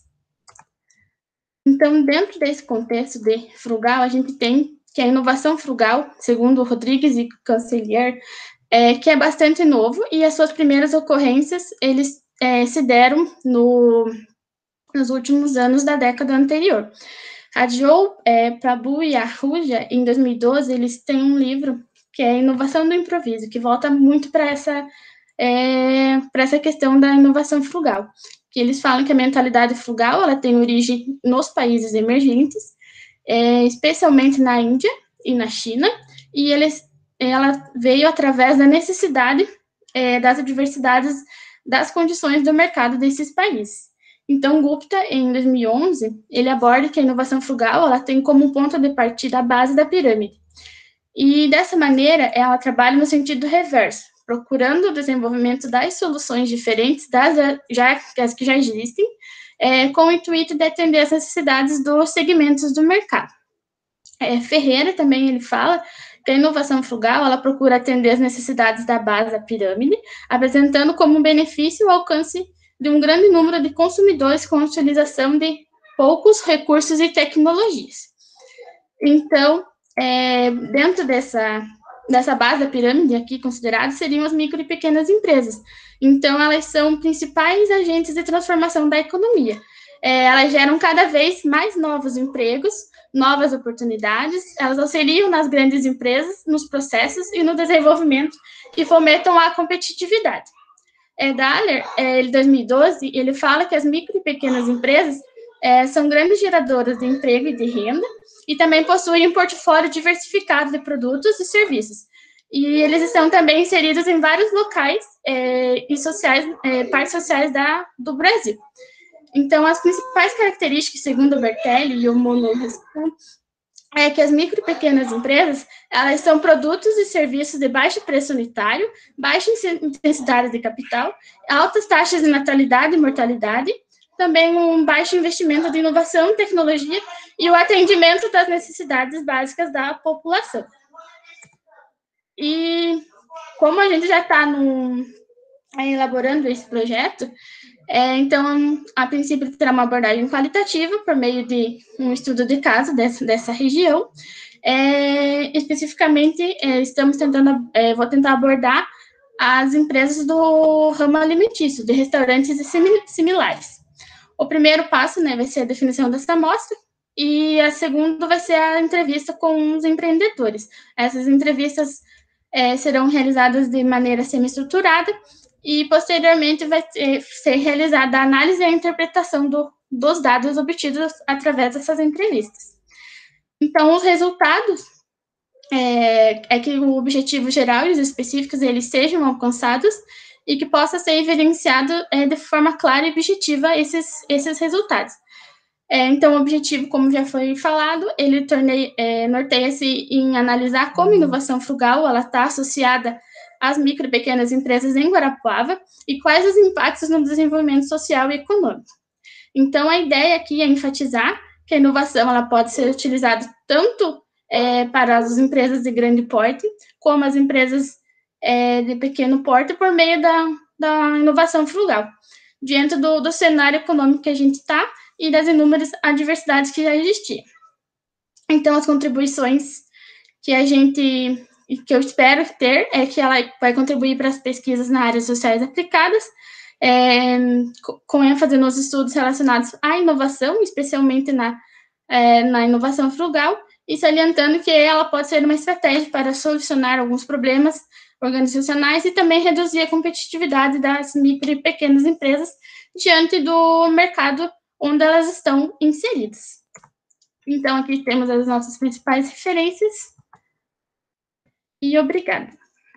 Então, dentro desse contexto de frugal, a gente tem que a inovação frugal, segundo Rodrigues e Cancellier, é, que é bastante novo e as suas primeiras ocorrências eles é, se deram no, nos últimos anos da década anterior. A Joe é, Prabhu e a Ahuja, em dois mil e doze, eles têm um livro que é Inovação do Improviso, que volta muito para essa, é, para essa questão da inovação frugal. Que eles falam que a mentalidade frugal ela tem origem nos países emergentes, é, especialmente na Índia e na China, e eles, ela veio através da necessidade é, das adversidades das condições do mercado desses países. Então, Gupta, em dois mil e onze, ele aborda que a inovação frugal ela tem como ponto de partida a base da pirâmide. E, dessa maneira, ela trabalha no sentido reverso, procurando o desenvolvimento das soluções diferentes das, já, das que já existem, é, com o intuito de atender às necessidades dos segmentos do mercado. É, Ferreira também ele fala que a inovação frugal ela procura atender às necessidades da base da pirâmide, apresentando como benefício o alcance de um grande número de consumidores com a utilização de poucos recursos e tecnologias. Então, é, dentro dessa, dessa base da pirâmide aqui considerada, seriam as micro e pequenas empresas. Então, elas são principais agentes de transformação da economia. É, elas geram cada vez mais novos empregos, novas oportunidades, elas auxiliam nas grandes empresas, nos processos e no desenvolvimento e fomentam a competitividade. É, Daller, é, em dois mil e doze, ele fala que as micro e pequenas empresas é, são grandes geradoras de emprego e de renda e também possuem um portfólio diversificado de produtos e serviços. E eles estão também inseridos em vários locais é, e sociais, é, partes sociais da, do Brasil. Então, as principais características, segundo o Bertelli e o Mono, é que as micro e pequenas empresas, elas são produtos e serviços de baixo preço unitário, baixa intensidade de capital, altas taxas de natalidade e mortalidade, também um baixo investimento de inovação e tecnologia e o atendimento das necessidades básicas da população. E como a gente já está elaborando esse projeto, é, então, a princípio, terá uma abordagem qualitativa por meio de um estudo de caso dessa, dessa região. É, especificamente, é, estamos tentando, é, vou tentar abordar as empresas do ramo alimentício, de restaurantes e similares. O primeiro passo, né, vai ser a definição dessa amostra, e a segunda vai ser a entrevista com os empreendedores. Essas entrevistas é, serão realizadas de maneira semi-estruturada, e, posteriormente, vai ser realizada a análise e a interpretação do, dos dados obtidos através dessas entrevistas. Então, os resultados é, é que o objetivo geral e os específicos eles sejam alcançados e que possa ser evidenciado é, de forma clara e objetiva esses, esses resultados. É, então, o objetivo, como já foi falado, ele tornei, é, norteia-se em analisar como a inovação frugal ela está associada às micro e pequenas empresas em Guarapuava e quais os impactos no desenvolvimento social e econômico. Então, a ideia aqui é enfatizar que a inovação ela pode ser utilizada tanto é, para as empresas de grande porte, como as empresas é, de pequeno porte, por meio da, da inovação frugal, diante do, do cenário econômico que a gente está e das inúmeras adversidades que já existiam. Então, as contribuições que a gente... e que eu espero ter é que ela vai contribuir para as pesquisas na área sociais aplicadas, é, com ênfase nos estudos relacionados à inovação, especialmente na, é, na inovação frugal, e salientando que ela pode ser uma estratégia para solucionar alguns problemas organizacionais e também reduzir a competitividade das micro e pequenas empresas diante do mercado onde elas estão inseridas. Então, aqui temos as nossas principais referências. E obrigada.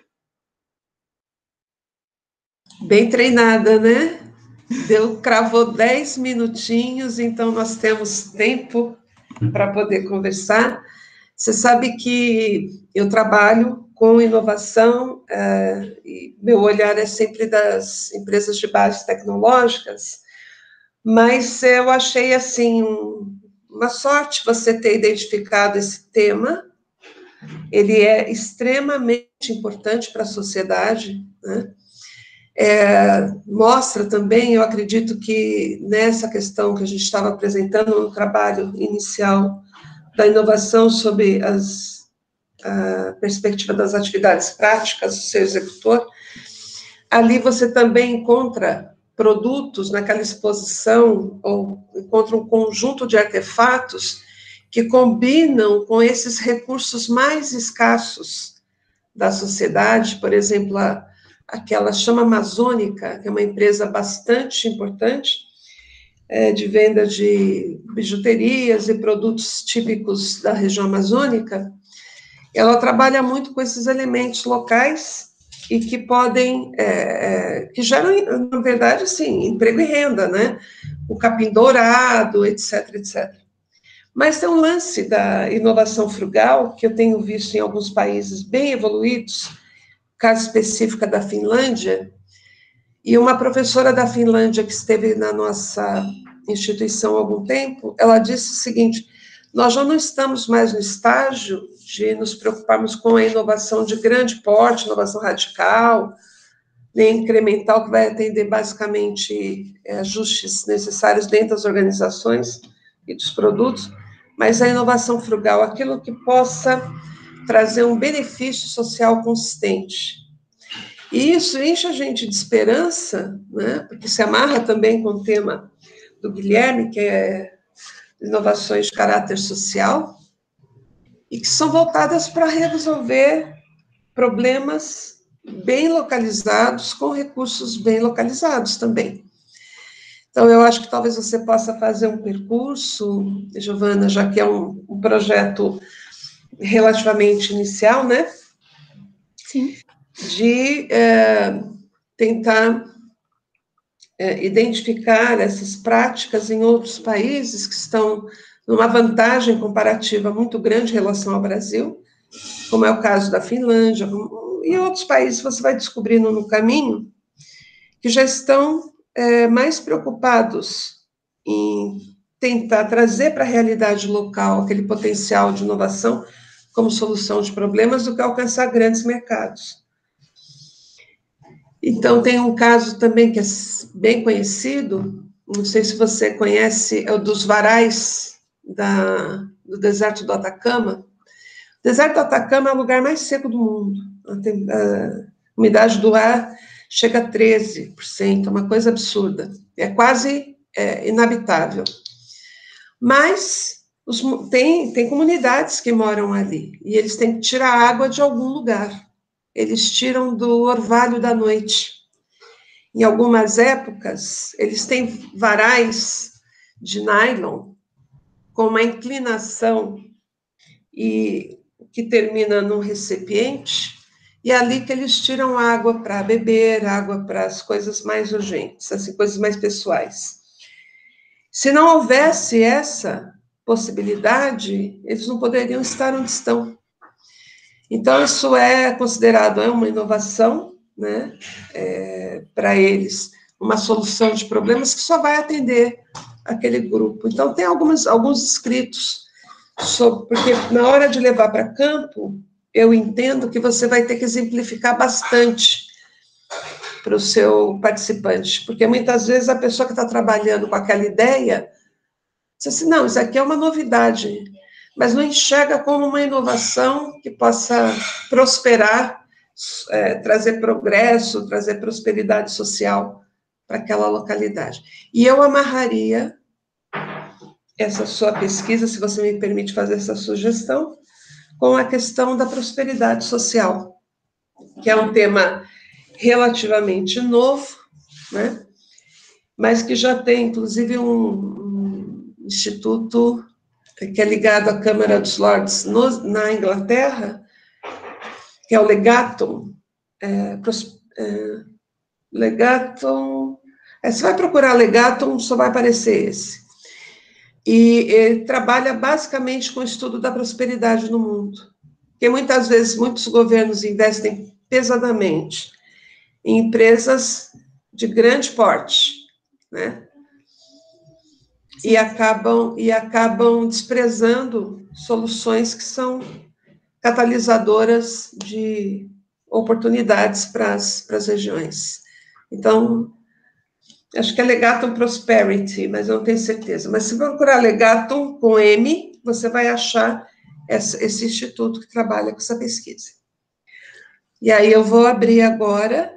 Bem treinada, né? Deu, cravou dez minutinhos, então nós temos tempo para poder conversar. Você sabe que eu trabalho com inovação, é, e meu olhar é sempre das empresas de base tecnológicas, mas eu achei, assim, um, uma sorte você ter identificado esse tema. Ele é extremamente importante para a sociedade, né? É, mostra também, eu acredito que nessa questão que a gente estava apresentando no trabalho inicial da inovação sob as, a perspectiva das atividades práticas do seu executor, ali você também encontra produtos naquela exposição, ou encontra um conjunto de artefatos que combinam com esses recursos mais escassos da sociedade, por exemplo, a, aquela Chama Amazônica, que é uma empresa bastante importante, é, de venda de bijuterias e produtos típicos da região amazônica. Ela trabalha muito com esses elementos locais e que podem, é, é, que geram, na verdade, assim, emprego e renda, né? O capim dourado, etc, etcétera. Mas tem um lance da inovação frugal, que eu tenho visto em alguns países bem evoluídos, caso específico da Finlândia, e uma professora da Finlândia que esteve na nossa instituição há algum tempo, ela disse o seguinte: nós já não estamos mais no estágio de nos preocuparmos com a inovação de grande porte, inovação radical, nem incremental, que vai atender basicamente é, ajustes necessários dentro das organizações. e dos produtos, mas a inovação frugal, aquilo que possa trazer um benefício social consistente. E isso enche a gente de esperança, né, porque se amarra também com o tema do Guilherme, que é inovações de caráter social, e que são voltadas para resolver problemas bem localizados, com recursos bem localizados também. Então, eu acho que talvez você possa fazer um percurso, Giovana, já que é um, um projeto relativamente inicial, né? Sim. De é, tentar é, identificar essas práticas em outros países que estão numa vantagem comparativa muito grande em relação ao Brasil, como é o caso da Finlândia, e outros países você vai descobrindo no caminho, que já estão é, mais preocupados em tentar trazer para a realidade local aquele potencial de inovação como solução de problemas do que alcançar grandes mercados. Então, tem um caso também que é bem conhecido, não sei se você conhece, é o dos varais da, do deserto do Atacama. O deserto do Atacama é o lugar mais seco do mundo. A umidade do ar chega a treze por cento, é uma coisa absurda. É quase é, inabitável. Mas os, tem, tem comunidades que moram ali, e eles têm que tirar água de algum lugar. Eles tiram do orvalho da noite. Em algumas épocas, eles têm varais de nylon com uma inclinação e que termina num recipiente, e é ali que eles tiram água para beber, água para as coisas mais urgentes, assim, coisas mais pessoais. Se não houvesse essa possibilidade, eles não poderiam estar onde estão. Então, isso é considerado é uma inovação, né, é, para eles, uma solução de problemas que só vai atender aquele grupo. Então, tem algumas, alguns escritos sobre, porque na hora de levar para campo, eu entendo que você vai ter que exemplificar bastante para o seu participante, porque muitas vezes a pessoa que está trabalhando com aquela ideia, diz assim, não, isso aqui é uma novidade, mas não enxerga como uma inovação que possa prosperar, é, trazer progresso, trazer prosperidade social para aquela localidade. E eu amarraria essa sua pesquisa, se você me permite fazer essa sugestão, com a questão da prosperidade social, que é um tema relativamente novo, né? Mas que já tem, inclusive, um, um instituto que é ligado à Câmara dos Lords no, na Inglaterra, que é o Legatum, é, é, Legatum, é, você vai procurar Legatum, só vai aparecer esse. E ele trabalha basicamente com o estudo da prosperidade no mundo, porque muitas vezes muitos governos investem pesadamente em empresas de grande porte, né? E acabam, e acabam desprezando soluções que são catalisadoras de oportunidades para as, para as regiões. Então, acho que é Legatum Prosperity, mas eu não tenho certeza. Mas se procurar Legatum com M, você vai achar essa, esse instituto que trabalha com essa pesquisa. E aí eu vou abrir agora.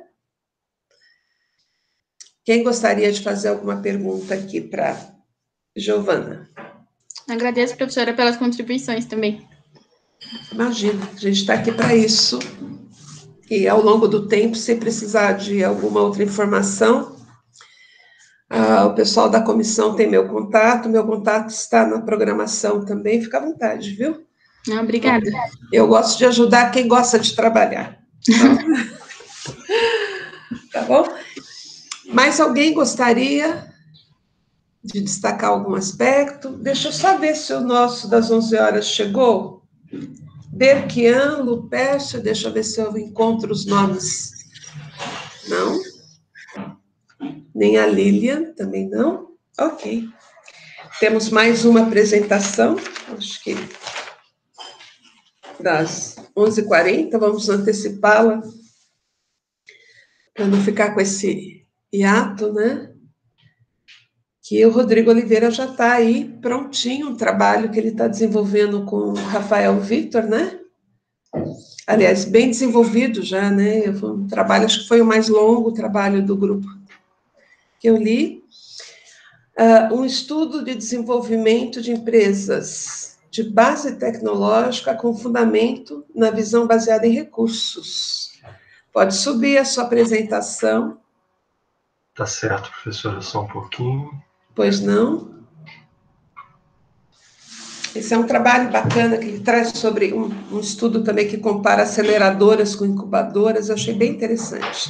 Quem gostaria de fazer alguma pergunta aqui para Giovana? Agradeço, professora, pelas contribuições também. Imagina, a gente está aqui para isso. E ao longo do tempo, se precisar de alguma outra informação, ah, o pessoal da comissão tem meu contato, meu contato está na programação também, fica à vontade, viu? Ah, obrigada. Eu gosto de ajudar quem gosta de trabalhar. Tá bom? Mas alguém gostaria de destacar algum aspecto? Deixa eu só ver se o nosso das onze horas chegou. Berquian, Lupércio, deixa eu ver se eu encontro os nomes. Não? Nem a Lilian, também não? Ok. Temos mais uma apresentação, acho que das onze e quarenta, vamos antecipá-la, para não ficar com esse hiato, né? que o Rodrigo Oliveira já está aí prontinho, um trabalho que ele está desenvolvendo com o Rafael Victor, né? Aliás, bem desenvolvido já, né? Um trabalho, acho que foi o mais longo trabalho do grupo que eu li. Uh, um estudo de desenvolvimento de empresas de base tecnológica com fundamento na visão baseada em recursos. Pode subir a sua apresentação. Tá certo, professora, só um pouquinho. Pois não? Esse é um trabalho bacana que ele traz sobre um, um estudo também que compara aceleradoras com incubadoras. Eu achei bem interessante.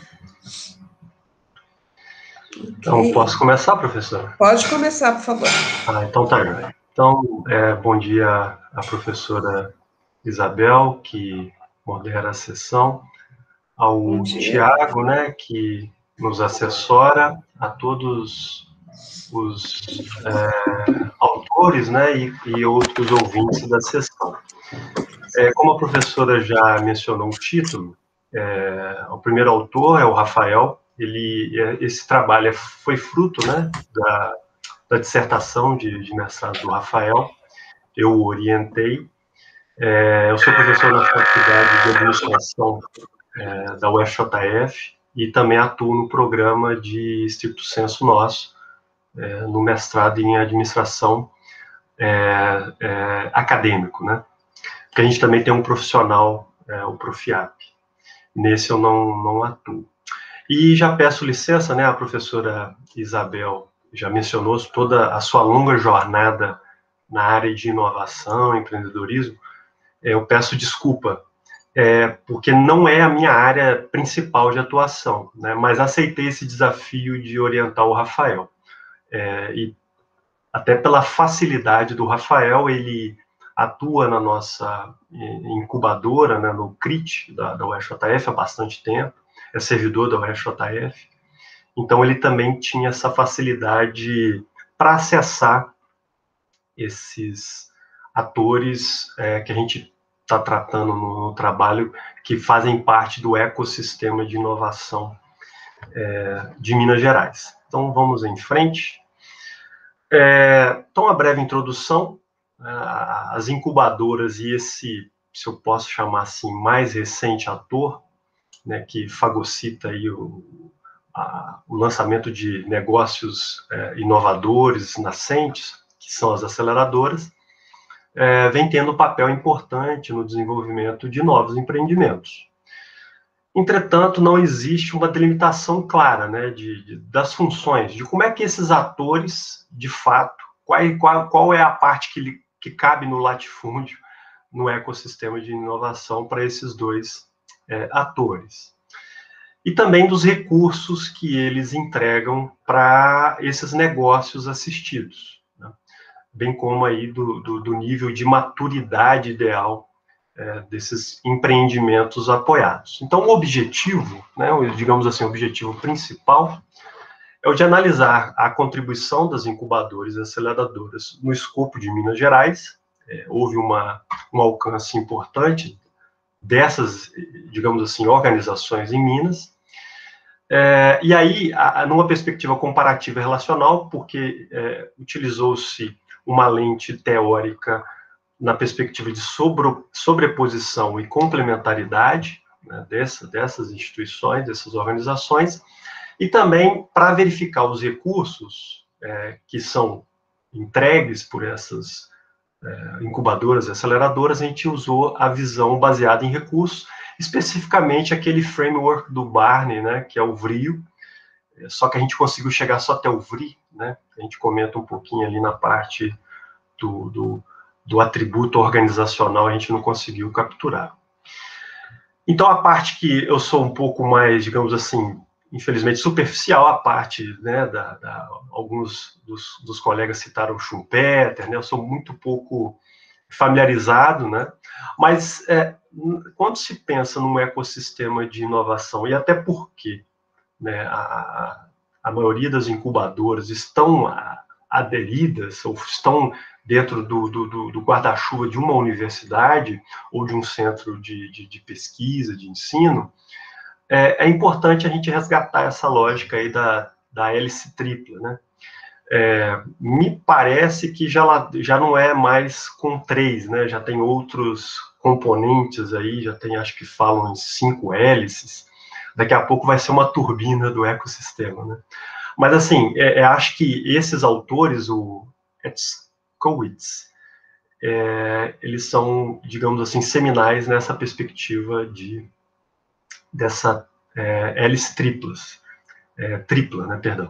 Então, okay. Posso começar, professora? Pode começar, por favor. Ah, então tá. Então, é, bom dia à professora Isabel, que modera a sessão, ao Tiago, né, que nos assessora, a todos os é, autores, né, e, e outros ouvintes da sessão. É, como a professora já mencionou o título, é, o primeiro autor é o Rafael. Ele, esse trabalho foi fruto, né, da, da dissertação de, de mestrado do Rafael. Eu o orientei. É, eu sou professor na Faculdade de Administração é, da U F J F e também atuo no programa de estricto senso nosso, é, no mestrado em Administração é, é, acadêmico, né? Porque a gente também tem um profissional, é, o Profiap. Nesse eu não, não atuo. E já peço licença, né, a professora Isabel já mencionou toda a sua longa jornada na área de inovação, empreendedorismo. Eu peço desculpa, é, porque não é a minha área principal de atuação, né, mas aceitei esse desafio de orientar o Rafael. É, e até pela facilidade do Rafael, ele atua na nossa incubadora, né, no C R I T da, da U F J F há bastante tempo, é servidor da U F J F, então ele também tinha essa facilidade para acessar esses atores é, que a gente está tratando no, no trabalho, que fazem parte do ecossistema de inovação é, de Minas Gerais. Então, vamos em frente. É, então, uma breve introdução, as incubadoras e esse, se eu posso chamar assim, mais recente ator, né, que fagocita aí o, a, o lançamento de negócios é, inovadores, nascentes, que são as aceleradoras, é, vem tendo um papel importante no desenvolvimento de novos empreendimentos. Entretanto, não existe uma delimitação clara, né, de, de, das funções, de como é que esses atores, de fato, qual, qual, qual é a parte que, ele, que cabe no latifúndio, no ecossistema de inovação para esses dois é, atores. E também dos recursos que eles entregam para esses negócios assistidos, né? Bem como aí do, do, do nível de maturidade ideal é, desses empreendimentos apoiados. Então, o objetivo, né, digamos assim, o objetivo principal é o de analisar a contribuição das incubadoras e aceleradoras no escopo de Minas Gerais. É, houve uma, um alcance importante dessas, digamos assim, organizações em Minas. É, e aí, a, numa perspectiva comparativa e relacional, porque é, utilizou-se uma lente teórica na perspectiva de sobre, sobreposição e complementaridade, né, dessa, dessas instituições, dessas organizações, e também para verificar os recursos é, que são entregues por essas é, incubadoras e aceleradoras. A gente usou a visão baseada em recursos, especificamente aquele framework do Barney, né, que é o VRIO, só que a gente conseguiu chegar só até o V R I, né, a gente comenta um pouquinho ali na parte do, do, do atributo organizacional, a gente não conseguiu capturar. Então, a parte que eu sou um pouco mais, digamos assim, infelizmente superficial, a parte, né, da, da, alguns dos, dos colegas citaram o Schumpeter, né, eu sou muito pouco familiarizado, né, mas é, quando se pensa num ecossistema de inovação, e até porque, né, a, a maioria das incubadoras estão aderidas, ou estão dentro do, do, do guarda-chuva de uma universidade, ou de um centro de, de, de pesquisa, de ensino, é, é importante a gente resgatar essa lógica aí da, da hélice tripla, né? é, me parece que já, já não é mais com três, né? Já tem outros componentes aí, já tem, acho que falam em cinco hélices. Daqui a pouco vai ser uma turbina do ecossistema, né? Mas, assim, é, é, acho que esses autores, o Etzkowitz, é, eles são, digamos assim, seminais nessa perspectiva de, dessa é, hélice triplas, é, tripla, né, perdão.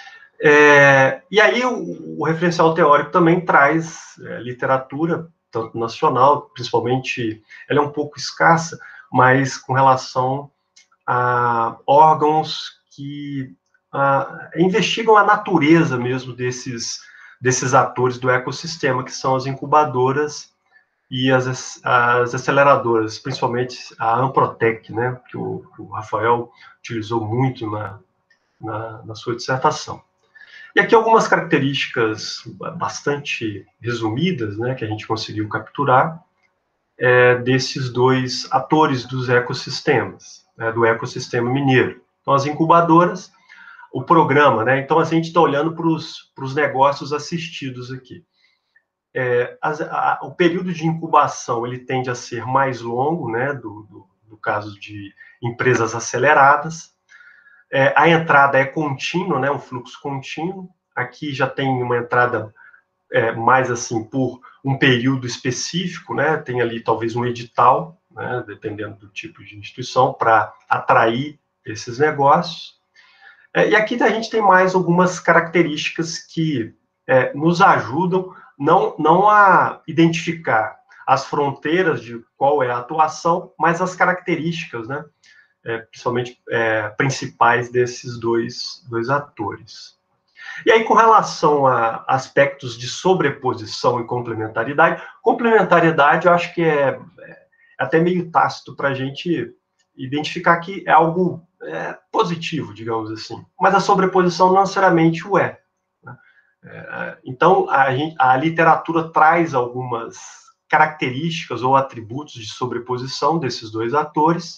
É, e aí o, o referencial teórico também traz é, literatura, tanto nacional, principalmente, ela é um pouco escassa, mas com relação a órgãos que a, investigam a natureza mesmo desses, desses atores do ecossistema, que são as incubadoras e as, as aceleradoras, principalmente a Amprotec, né, que o, o Rafael utilizou muito na, na, na sua dissertação. E aqui algumas características bastante resumidas, né, que a gente conseguiu capturar, é, desses dois atores dos ecossistemas, né, do ecossistema mineiro. Então, as incubadoras, o programa, né, então a gente está olhando para os negócios assistidos aqui. É, as, a, o período de incubação, ele tende a ser mais longo, né, do, do, do caso de empresas aceleradas. É, a entrada é contínua, né, um fluxo contínuo. Aqui já tem uma entrada é, mais assim por um período específico, né, tem ali talvez um edital, né, dependendo do tipo de instituição, para atrair esses negócios. É, e aqui a gente tem mais algumas características que é, nos ajudam não, não a identificar as fronteiras de qual é a atuação, mas as características, né, É, principalmente é, principais desses dois, dois atores. E aí, com relação a aspectos de sobreposição e complementaridade, complementariedade eu acho que é, é até meio tácito para a gente identificar que é algo é, positivo, digamos assim, mas a sobreposição não necessariamente o é. Né? É, então, a, a literatura traz algumas características ou atributos de sobreposição desses dois atores,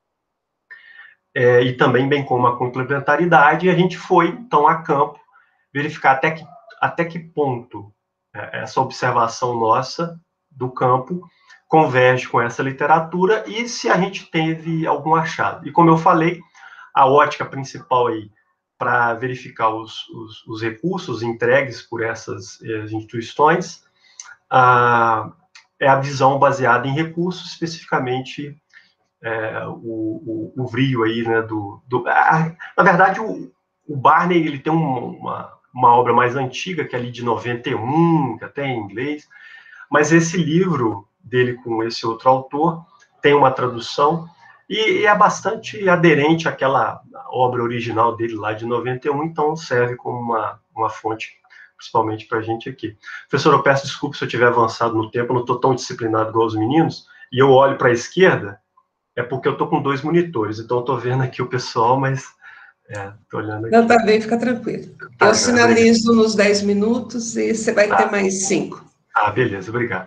É, e também bem como a complementaridade, e a gente foi, então, a campo, verificar até que, até que ponto é, essa observação nossa do campo converge com essa literatura e se a gente teve algum achado. E como eu falei, a ótica principal aí para verificar os, os, os recursos entregues por essas eh, instituições ah, é a visão baseada em recursos, especificamente É, o, o, o Vrio aí, né, do... do ah, na verdade, o, o Barney, ele tem um, uma, uma obra mais antiga, que é ali de noventa e um, que até é em inglês, mas esse livro dele com esse outro autor tem uma tradução e, e é bastante aderente àquela obra original dele lá de noventa e um, então serve como uma, uma fonte, principalmente para a gente aqui. Professor, eu peço desculpa se eu tiver avançado no tempo, eu não estou tão disciplinado igual os meninos, e eu olho para a esquerda, é porque eu estou com dois monitores, então eu estou vendo aqui o pessoal, mas estou é, olhando aqui. Não, tá bem, fica tranquilo. Tá, eu sinalizo obrigado. Nos dez minutos e você vai tá. ter mais cinco. Ah, beleza, obrigado.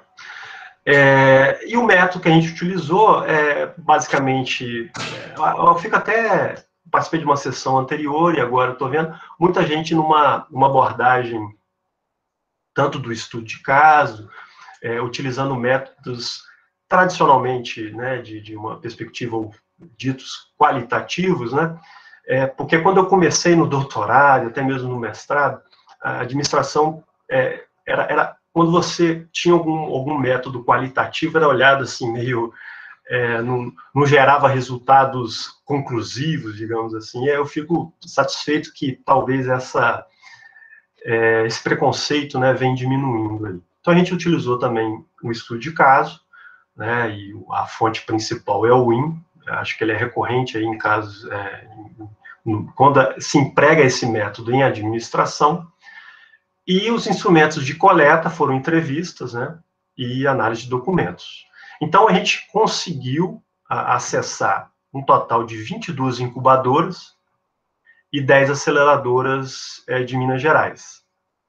É, e o método que a gente utilizou é basicamente, é, eu fico até, participei de uma sessão anterior e agora estou vendo muita gente numa uma abordagem tanto do estudo de caso, é, utilizando métodos tradicionalmente, né, de, de uma perspectiva ditos qualitativos, né, é, porque quando eu comecei no doutorado, até mesmo no mestrado, a administração é, era, era, quando você tinha algum, algum método qualitativo, era olhado assim, meio, é, não, não gerava resultados conclusivos, digamos assim, eu fico satisfeito que talvez essa, é, esse preconceito, né, vem diminuindo aí. Então a gente utilizou também um estudo de caso, né, e a fonte principal é o I N, acho que ele é recorrente aí em casos, é, em, quando se emprega esse método em administração, e os instrumentos de coleta foram entrevistas, né, e análise de documentos. Então, a gente conseguiu a, acessar um total de vinte e duas incubadoras e dez aceleradoras é, de Minas Gerais.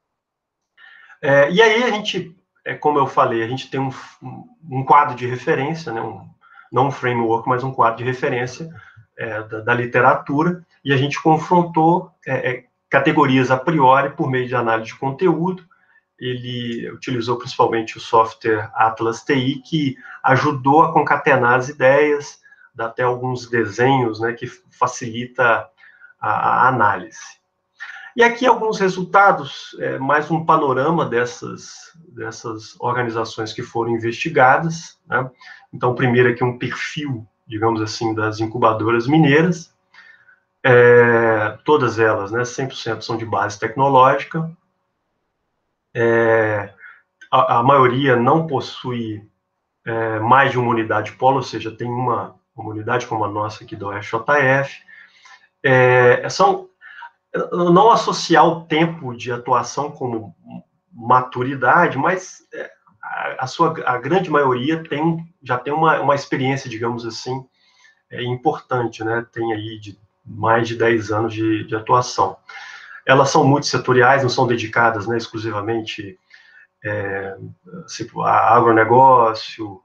É, e aí, a gente... É, como eu falei, a gente tem um, um quadro de referência, né, um, não um framework, mas um quadro de referência é, da, da literatura, e a gente confrontou é, é, categorias a priori por meio de análise de conteúdo. Ele utilizou principalmente o software Atlas T I, que ajudou a concatenar as ideias, dá até alguns desenhos, né, que facilita a, a análise. E aqui alguns resultados, é, mais um panorama dessas, dessas organizações que foram investigadas, né? Então, primeiro aqui um perfil, digamos assim, das incubadoras mineiras. É, todas elas, né, cem por cento são de base tecnológica. É, a, a maioria não possui é, mais de uma unidade polo, ou seja, tem uma, uma unidade como a nossa aqui do F J F. É, são, não associar o tempo de atuação como maturidade, mas é, a, a, sua, a grande maioria tem, já tem uma, uma experiência, digamos assim, é, importante, né? Tem aí de mais de dez anos de, de atuação. Elas são multissetoriais, não são dedicadas, né, exclusivamente é, a agronegócio,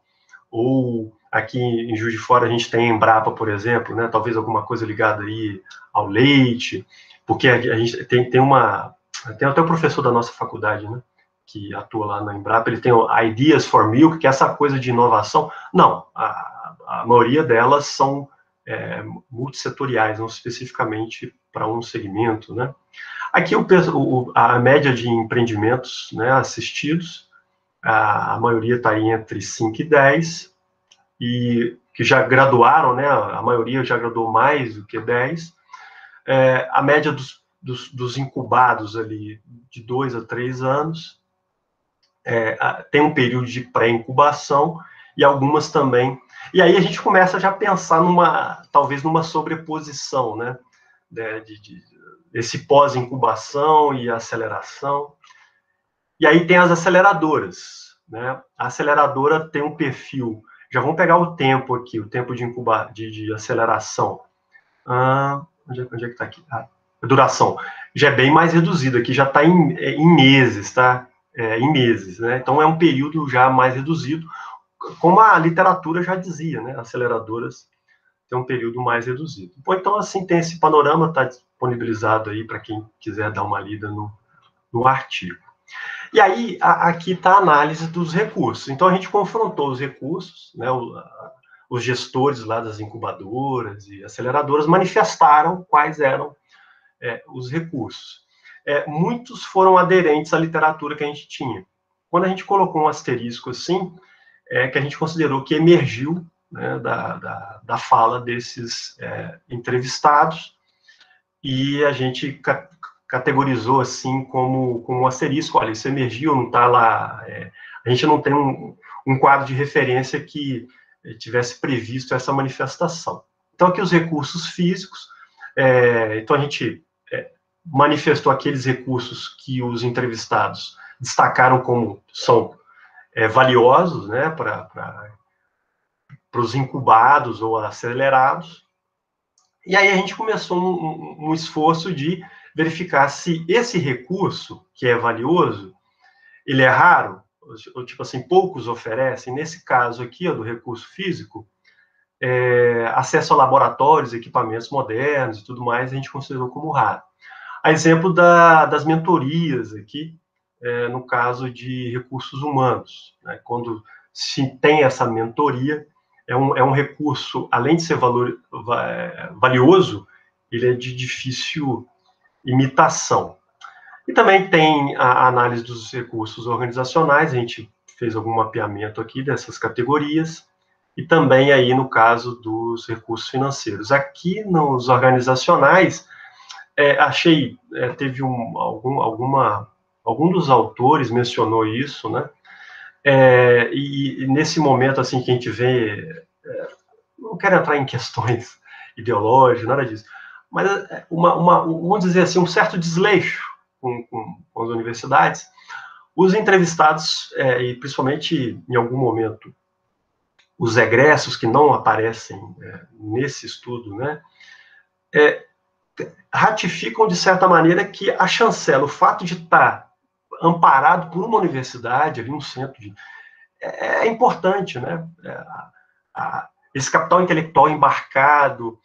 ou aqui em Juiz de Fora a gente tem a Embrapa, por exemplo, né, talvez alguma coisa ligada aí ao leite, porque a, a gente tem, tem uma... Tem até o professor da nossa faculdade, né, que atua lá na Embrapa, ele tem o Ideas for Milk, que é essa coisa de inovação. Não, a, a maioria delas são é, multissetoriais, não especificamente para um segmento, né. Aqui o, o, a média de empreendimentos, né, assistidos, a, a maioria está aí entre cinco e dez, e que já graduaram, né, a maioria já graduou mais do que dez. É, a média dos, dos, dos incubados ali, de dois a três anos, é, tem um período de pré-incubação, e algumas também. E aí a gente começa já a pensar numa, talvez numa sobreposição, né, de, de, de esse pós-incubação e aceleração. E aí tem as aceleradoras, né? A aceleradora tem um perfil, já vamos pegar o tempo aqui, o tempo de, incuba, de, de aceleração. Ah, onde é, onde é que está aqui? Ah, a duração já é bem mais reduzida, aqui já está em, em meses, tá? É, em meses, né? Então é um período já mais reduzido, como a literatura já dizia, né? Aceleradoras tem um período mais reduzido. Bom, então, assim, tem esse panorama, está disponibilizado aí para quem quiser dar uma lida no, no artigo. E aí, a, aqui está a análise dos recursos. Então, a gente confrontou os recursos, né, o, a, os gestores lá das incubadoras e aceleradoras manifestaram quais eram é, os recursos. É, muitos foram aderentes à literatura que a gente tinha. Quando a gente colocou um asterisco assim, é que a gente considerou que emergiu, né, da, da, da fala desses é, entrevistados, e a gente ca categorizou assim como, como um asterisco, olha, isso emergiu, não está lá, é, a gente não tem um, um quadro de referência que é, tivesse previsto essa manifestação. Então, aqui os recursos físicos, é, então a gente é, manifestou aqueles recursos que os entrevistados destacaram como são é, valiosos, né, para para os incubados ou acelerados. E aí a gente começou um, um, um esforço de verificar se esse recurso, que é valioso, ele é raro, ou tipo assim, poucos oferecem. Nesse caso aqui, ó, do recurso físico, é, acesso a laboratórios, equipamentos modernos e tudo mais, a gente considerou como raro. A exemplo da, das mentorias aqui, é, no caso de recursos humanos, né, quando se tem essa mentoria, É um, é um recurso, além de ser valor, valioso, ele é de difícil imitação. E também tem a análise dos recursos organizacionais, a gente fez algum mapeamento aqui dessas categorias, e também aí no caso dos recursos financeiros. Aqui nos organizacionais, é, achei, é, teve um, algum, alguma, algum dos autores mencionou isso, né? É, e, e nesse momento, assim, que a gente vê, é, não quero entrar em questões ideológicas, nada disso, mas uma, uma, vamos dizer assim, um certo desleixo com, com, com as universidades, os entrevistados, é, e principalmente em algum momento, os egressos que não aparecem é, nesse estudo, né, é, ratificam, de certa maneira, que a chancela, o fato de estar amparado por uma universidade, ali um centro de... É, é importante, né? É, a, a, esse capital intelectual embarcado,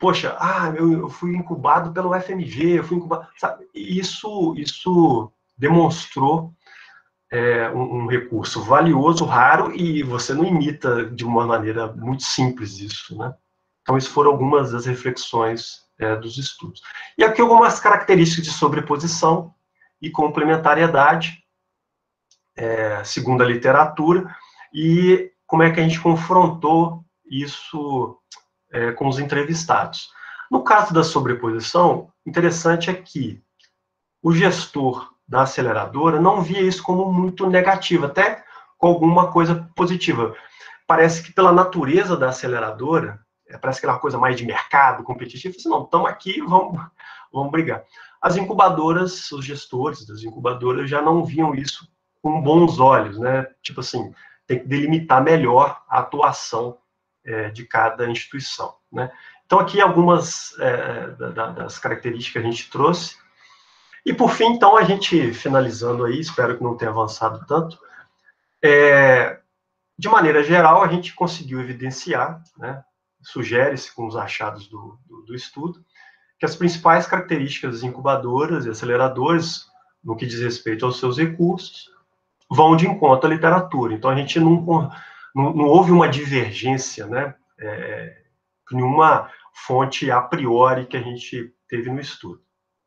poxa, ah, eu, eu fui incubado pelo F M G, eu fui incubado, sabe? Isso, isso demonstrou é, um, um recurso valioso, raro, e você não imita de uma maneira muito simples isso, né? Então, isso foram algumas das reflexões é, dos estudos. E aqui algumas características de sobreposição e complementariedade, é, segundo a literatura, e como é que a gente confrontou isso é, com os entrevistados. No caso da sobreposição, interessante é que o gestor da aceleradora não via isso como muito negativo, até com alguma coisa positiva. Parece que pela natureza da aceleradora, parece que é uma coisa mais de mercado, competitivo, assim, não, estamos aqui, vamos, vamos brigar. As incubadoras, os gestores das incubadoras já não viam isso com bons olhos, né? Tipo assim, tem que delimitar melhor a atuação é, de cada instituição, né? Então, aqui algumas é, da, das características que a gente trouxe. E, por fim, então, a gente, finalizando aí, espero que não tenha avançado tanto, é, de maneira geral, a gente conseguiu evidenciar, né, sugere-se com os achados do, do, do estudo, que as principais características das incubadoras e aceleradores, no que diz respeito aos seus recursos, vão de encontro à literatura. Então, a gente não, não, não houve uma divergência, né, é, nenhuma fonte a priori que a gente teve no estudo.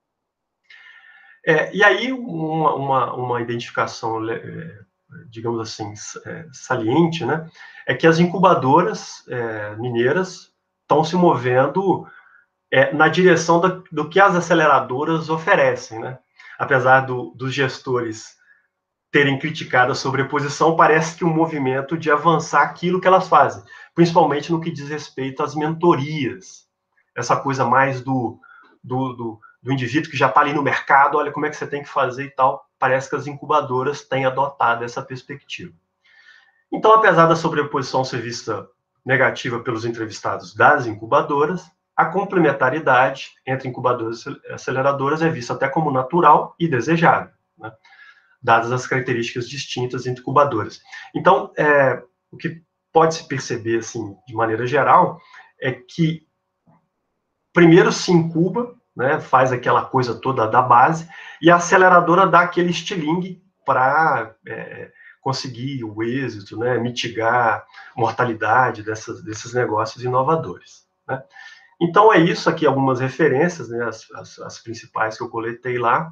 É, e aí, uma, uma, uma identificação, é, digamos assim, é, saliente, né, é que as incubadoras é, mineiras estão se movendo é, na direção do, do que as aceleradoras oferecem, né? Apesar do, dos gestores terem criticado a sobreposição, parece que um movimento de avançar aquilo que elas fazem, principalmente no que diz respeito às mentorias, essa coisa mais do, do, do, do indivíduo que já está ali no mercado, olha como é que você tem que fazer e tal, parece que as incubadoras têm adotado essa perspectiva. Então, apesar da sobreposição ser vista negativa pelos entrevistados das incubadoras, a complementaridade entre incubadoras e aceleradoras é vista até como natural e desejável, né, dadas as características distintas entre incubadoras. Então, é, o que pode-se perceber, assim, de maneira geral, é que primeiro se incuba, né, faz aquela coisa toda da base, e a aceleradora dá aquele estilingue para é, conseguir o êxito, né, mitigar a mortalidade dessas, desses negócios inovadores, né. Então, é isso aqui, algumas referências, né, as, as, as principais que eu coletei lá.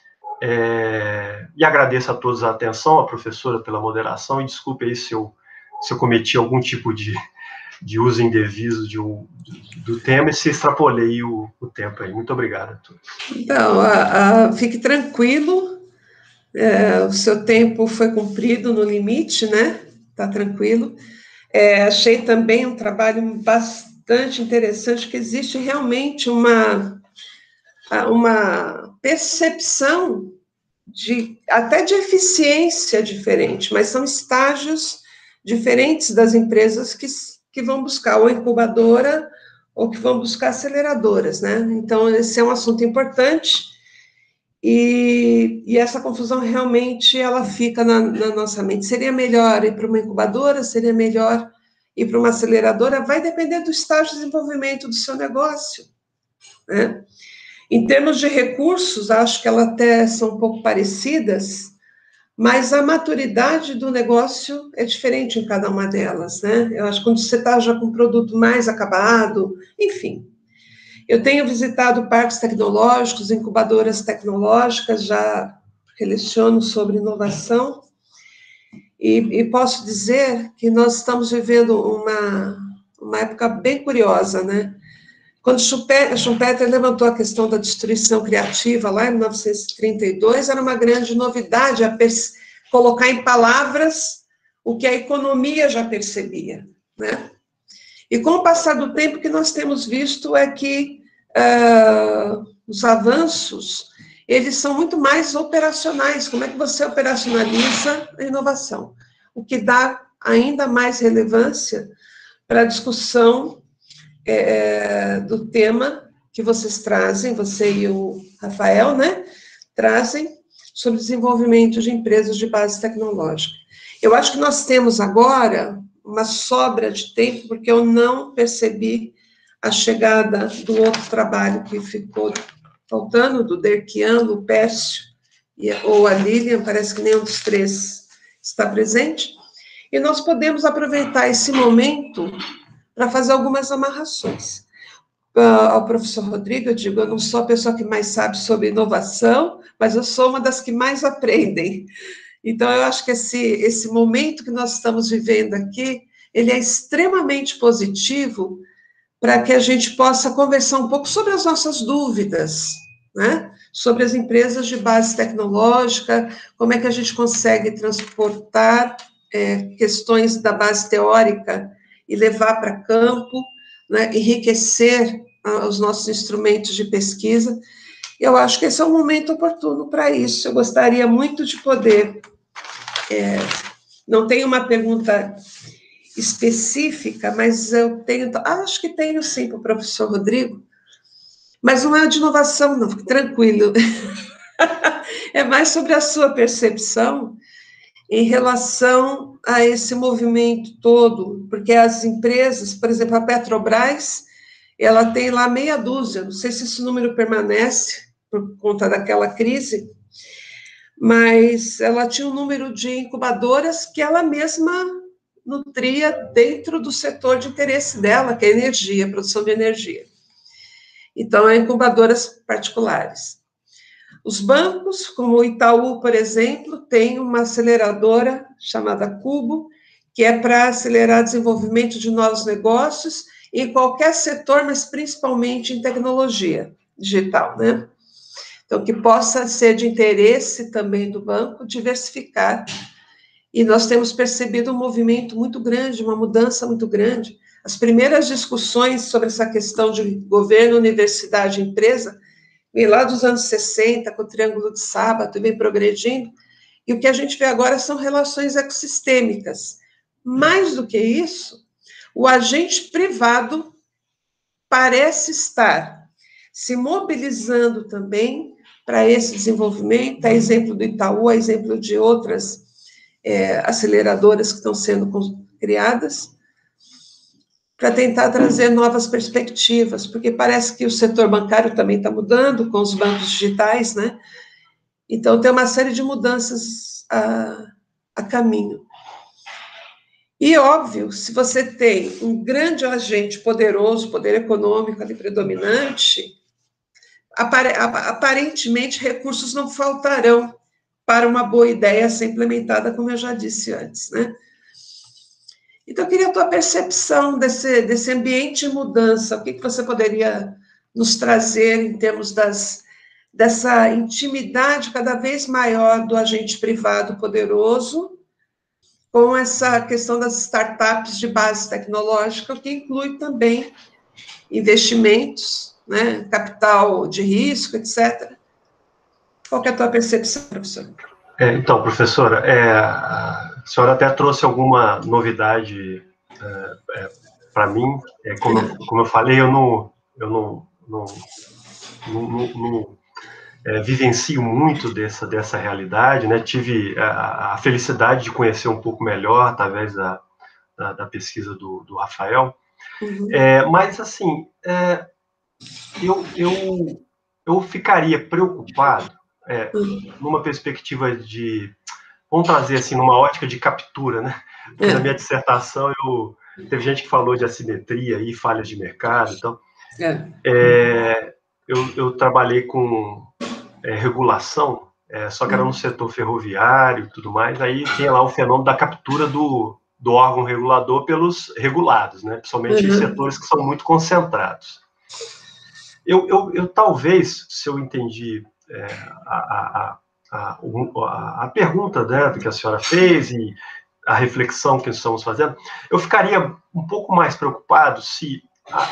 É, e agradeço a todos a atenção, a professora pela moderação, e desculpe aí se eu, se eu cometi algum tipo de, de uso indevido de um, do tema e se extrapolei o, o tempo aí. Muito obrigado a todos. Então, a, a, fique tranquilo, é, o seu tempo foi cumprido no limite, né? Tá tranquilo. É, achei também um trabalho bastante interessante, que existe realmente uma, uma percepção de, até de eficiência diferente, mas são estágios diferentes das empresas que, que vão buscar ou incubadora ou que vão buscar aceleradoras, né? Então, esse é um assunto importante e, e essa confusão realmente ela fica na, na nossa mente. Seria melhor ir para uma incubadora? Seria melhor ir para uma aceleradora? Vai depender do estágio de desenvolvimento do seu negócio, né? Em termos de recursos, acho que elas até são um pouco parecidas, mas a maturidade do negócio é diferente em cada uma delas, né? Eu acho que quando você está já com um produto mais acabado, enfim. Eu tenho visitado parques tecnológicos, incubadoras tecnológicas, já relaciono sobre inovação, e, e posso dizer que nós estamos vivendo uma, uma época bem curiosa, né? Quando Schumpeter levantou a questão da destruição criativa, lá em mil novecentos e trinta e dois, era uma grande novidade a colocar em palavras o que a economia já percebia, né? E com o passar do tempo, o que nós temos visto é que uh, os avanços, eles são muito mais operacionais. Como é que você operacionaliza a inovação? O que dá ainda mais relevância para a discussão É, do tema que vocês trazem, você e o Rafael, né, trazem sobre desenvolvimento de empresas de base tecnológica. Eu acho que nós temos agora uma sobra de tempo, porque eu não percebi a chegada do outro trabalho que ficou faltando, do Derquian, Lupércio, e, ou a Lilian, parece que nenhum dos três está presente, e nós podemos aproveitar esse momento para fazer algumas amarrações. Uh, ao professor Rodrigo, eu digo, eu não sou a pessoa que mais sabe sobre inovação, mas eu sou uma das que mais aprendem. Então, eu acho que esse, esse momento que nós estamos vivendo aqui, ele é extremamente positivo para que a gente possa conversar um pouco sobre as nossas dúvidas, né? Sobre as empresas de base tecnológica, como é que a gente consegue transportar é, questões da base teórica e levar para campo, né? Enriquecer ah, os nossos instrumentos de pesquisa. Eu acho que esse é um momento oportuno para isso. Eu gostaria muito de poder... É, não tenho uma pergunta específica, mas eu tenho... Acho que tenho sim para o professor Rodrigo, mas não é de inovação, não, fique tranquilo. É mais sobre a sua percepção em relação a esse movimento todo, porque as empresas, por exemplo, a Petrobras, ela tem lá meia dúzia, não sei se esse número permanece por conta daquela crise, mas ela tinha um número de incubadoras que ela mesma nutria dentro do setor de interesse dela, que é a energia, a produção de energia. Então, é incubadoras particulares. Os bancos, como o Itaú, por exemplo, tem uma aceleradora chamada Cubo, que é para acelerar o desenvolvimento de novos negócios em qualquer setor, mas principalmente em tecnologia digital, né? Então, que possa ser de interesse também do banco diversificar. E nós temos percebido um movimento muito grande, uma mudança muito grande. As primeiras discussões sobre essa questão de governo, universidade e empresa, vem lá dos anos sessenta, com o Triângulo de Sábato, vem progredindo, e o que a gente vê agora são relações ecossistêmicas. Mais do que isso, o agente privado parece estar se mobilizando também para esse desenvolvimento, a exemplo do Itaú, a exemplo de outras é, aceleradoras que estão sendo criadas, para tentar trazer novas perspectivas, porque parece que o setor bancário também está mudando com os bancos digitais, né? Então, tem uma série de mudanças a, a caminho. E, óbvio, se você tem um grande agente poderoso, poder econômico ali predominante, aparentemente recursos não faltarão para uma boa ideia ser implementada, como eu já disse antes, né? Então, eu queria a tua percepção desse, desse ambiente de mudança, o que, que você poderia nos trazer em termos das, dessa intimidade cada vez maior do agente privado poderoso, com essa questão das startups de base tecnológica, que inclui também investimentos, né, capital de risco, etcétera. Qual que é a tua percepção, professor? É, então, professora, é, a senhora até trouxe alguma novidade é, é, para mim. É, como, eu, como eu falei, eu não, eu não, não, não, não, não é, vivencio muito dessa, dessa realidade, né? Tive a, a felicidade de conhecer um pouco melhor através da, da, da pesquisa do, do Rafael. Uhum. É, mas, assim, é, eu, eu, eu ficaria preocupado É, numa perspectiva de, vamos trazer assim, numa ótica de captura, né? Porque é. Na minha dissertação, eu, teve gente que falou de assimetria e falhas de mercado, então, é. É, eu, eu trabalhei com é, regulação, é, só que era no setor ferroviário e tudo mais, aí tem lá o fenômeno da captura do, do órgão regulador pelos regulados, né? Principalmente uhum. em setores que são muito concentrados. Eu, eu, eu talvez, se eu entendi É, a, a, a, a, a pergunta, né, que a senhora fez e a reflexão que estamos fazendo, eu ficaria um pouco mais preocupado se a,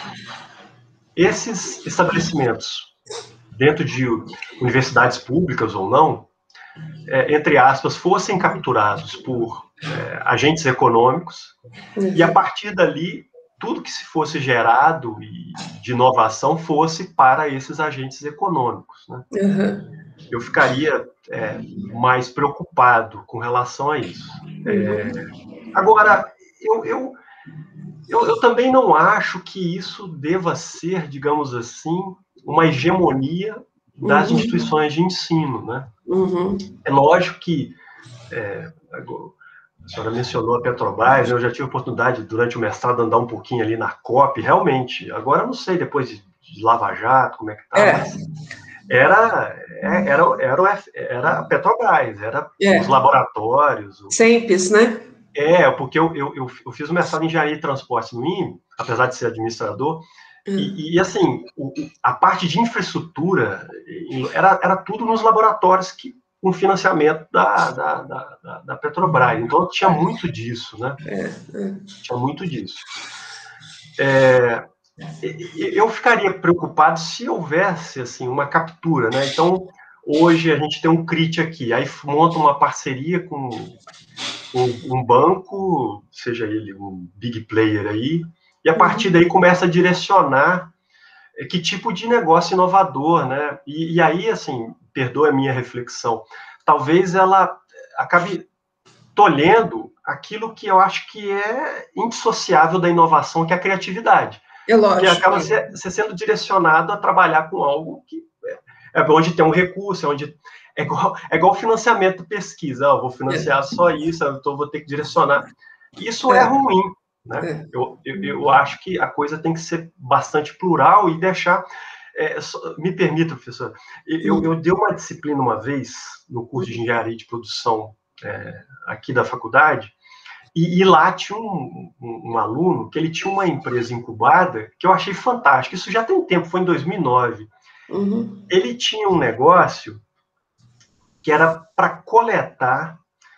esses estabelecimentos, dentro de universidades públicas ou não, é, entre aspas, fossem capturados por é, agentes econômicos uhum. e, a partir dali, tudo que se fosse gerado de inovação fosse para esses agentes econômicos, né? Uhum. Eu ficaria é, mais preocupado com relação a isso. É, agora, eu, eu, eu, eu também não acho que isso deva ser, digamos assim, uma hegemonia das uhum. instituições de ensino, né? Uhum. É lógico que, é, a senhora mencionou a Petrobras, eu já tive a oportunidade, durante o mestrado, de andar um pouquinho ali na COP, realmente, agora eu não sei, depois de, de Lava Jato, como é que tá, é. mas era, era, era, era a Petrobras, era é. os laboratórios. O... Sempre, né? É, porque eu, eu, eu fiz o mestrado em Engenharia de Transporte no I M E, apesar de ser administrador, hum. e, e, assim, o, a parte de infraestrutura era, era tudo nos laboratórios que com financiamento da, da, da, da Petrobras. Então, tinha muito disso, né? É, é. Tinha muito disso. É, eu ficaria preocupado se houvesse, assim, uma captura, né? Então, hoje a gente tem um C R I T aqui, aí monta uma parceria com um, um banco, seja ele um big player aí, e a partir daí começa a direcionar que tipo de negócio inovador, né? E, e aí, assim, perdoa a minha reflexão, talvez ela acabe tolhendo aquilo que eu acho que é indissociável da inovação, que é a criatividade. É lógico. Que acaba ser, ser sendo direcionado a trabalhar com algo que é, é onde tem um recurso, é onde é igual, é igual financiamento de pesquisa. Eu vou financiar é. só isso, então vou ter que direcionar. Isso é, é ruim, né? É. Eu, eu, eu acho que a coisa tem que ser bastante plural e deixar... É, só, me permita, professor, eu, eu dei uma disciplina uma vez no curso de Engenharia de Produção é, aqui da faculdade, e, e lá tinha um, um, um aluno que ele tinha uma empresa incubada que eu achei fantástico. Isso já tem tempo, foi em dois mil e nove. Uhum. Ele tinha um negócio que era para coletar,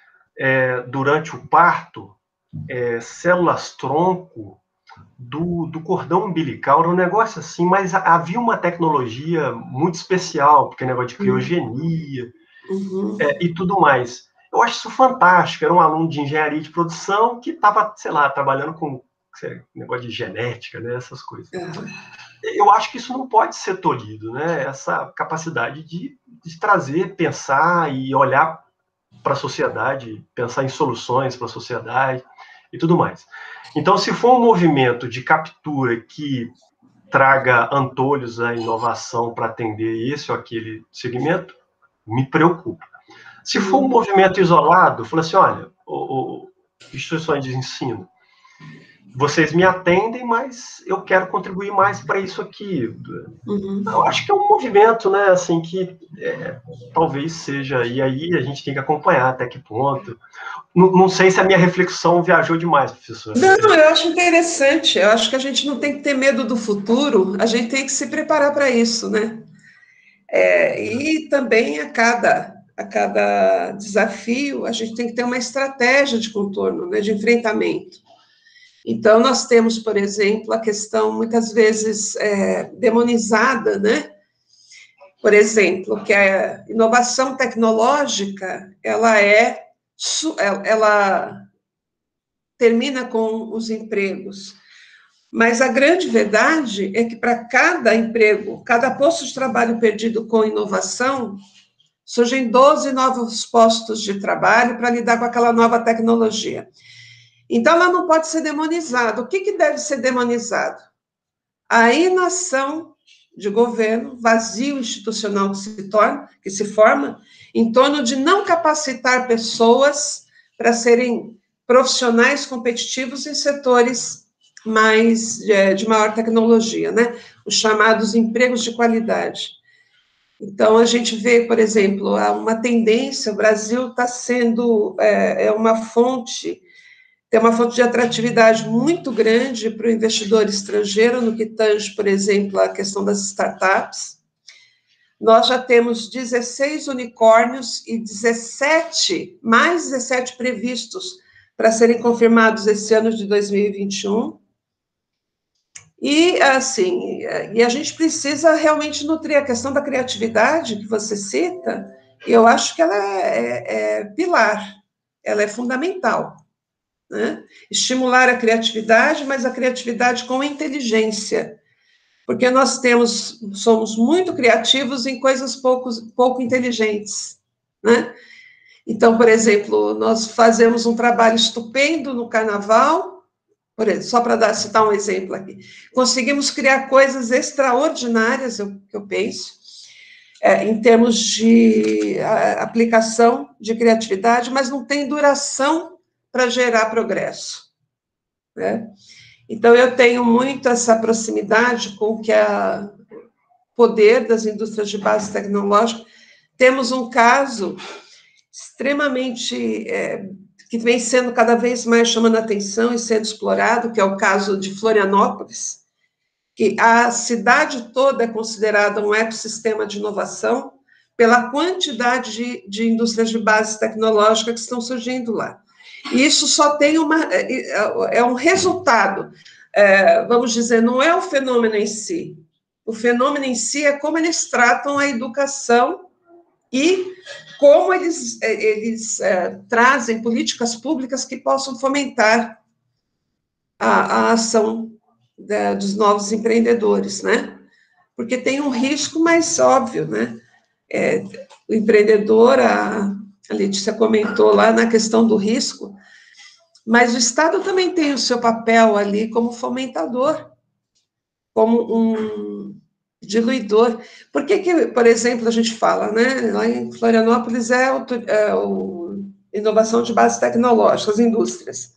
é, durante o parto, é, células-tronco do, do cordão umbilical. Era um negócio assim, mas havia uma tecnologia muito especial, porque é negócio de criogenia uhum. é, e tudo mais. Eu acho isso fantástico. Era um aluno de engenharia de produção que estava, sei lá, trabalhando com sei, negócio de genética, né, essas coisas. Uhum. Eu acho que isso não pode ser tolhido, né? Essa capacidade de, de trazer, pensar e olhar para a sociedade, pensar em soluções para a sociedade e tudo mais. Então, se for um movimento de captura que traga antolhos à inovação para atender esse ou aquele segmento, me preocupa. Se for um movimento isolado, fala assim, olha, o, o, instituições de ensino, vocês me atendem, mas eu quero contribuir mais para isso aqui. Uhum. Eu acho que é um movimento, né, assim, que é, talvez seja, e aí a gente tem que acompanhar até que ponto. Não, não sei se a minha reflexão viajou demais, professor. Não, eu acho interessante, eu acho que a gente não tem que ter medo do futuro, a gente tem que se preparar para isso, né? É, e também a cada, a cada desafio, a gente tem que ter uma estratégia de contorno, né, de enfrentamento. Então, nós temos, por exemplo, a questão, muitas vezes, é, demonizada, né? Por exemplo, que a inovação tecnológica, ela é, ela termina com os empregos. Mas a grande verdade é que para cada emprego, cada posto de trabalho perdido com inovação, surgem doze novos postos de trabalho para lidar com aquela nova tecnologia. Então, ela não pode ser demonizada. O que, que deve ser demonizado? A inação de governo, vazio institucional que se torna, que se forma, em torno de não capacitar pessoas para serem profissionais competitivos em setores mais de maior tecnologia, né? Os chamados empregos de qualidade. Então, a gente vê, por exemplo, uma tendência, o Brasil está sendo é, é uma fonte, tem uma fonte de atratividade muito grande para o investidor estrangeiro, no que tange, por exemplo, a questão das startups. Nós já temos dezesseis unicórnios e dezessete, mais dezessete previstos para serem confirmados esse ano de dois mil e vinte e um. E, assim, e a gente precisa realmente nutrir a questão da criatividade que você cita, e eu acho que ela é, é, é pilar, ela é fundamental, né? Estimular a criatividade, mas a criatividade com inteligência, porque nós temos, somos muito criativos em coisas pouco, pouco inteligentes, né? Então, por exemplo, nós fazemos um trabalho estupendo no carnaval, por exemplo, só para citar um exemplo aqui. Conseguimos criar coisas extraordinárias, eu, que eu penso, é, em termos de a, aplicação de criatividade, mas não tem duração para gerar progresso, né? Então, eu tenho muito essa proximidade com o que é o poder das indústrias de base tecnológica. Temos um caso extremamente, é, que vem sendo cada vez mais chamando a atenção e sendo explorado, que é o caso de Florianópolis, que a cidade toda é considerada um ecossistema de inovação pela quantidade de, de indústrias de base tecnológica que estão surgindo lá. E isso só tem uma, é, é um resultado, é, vamos dizer, não é o fenômeno em si. O fenômeno em si é como eles tratam a educação e como eles, eles é, trazem políticas públicas que possam fomentar a, a ação da, dos novos empreendedores, né? Porque tem um risco mais óbvio, né? É, o empreendedor, a, a Letícia comentou lá na questão do risco, mas o Estado também tem o seu papel ali como fomentador, como um diluidor. Por que, que, por exemplo, a gente fala, né? Lá em Florianópolis é, o, é o inovação de base tecnológica, as indústrias.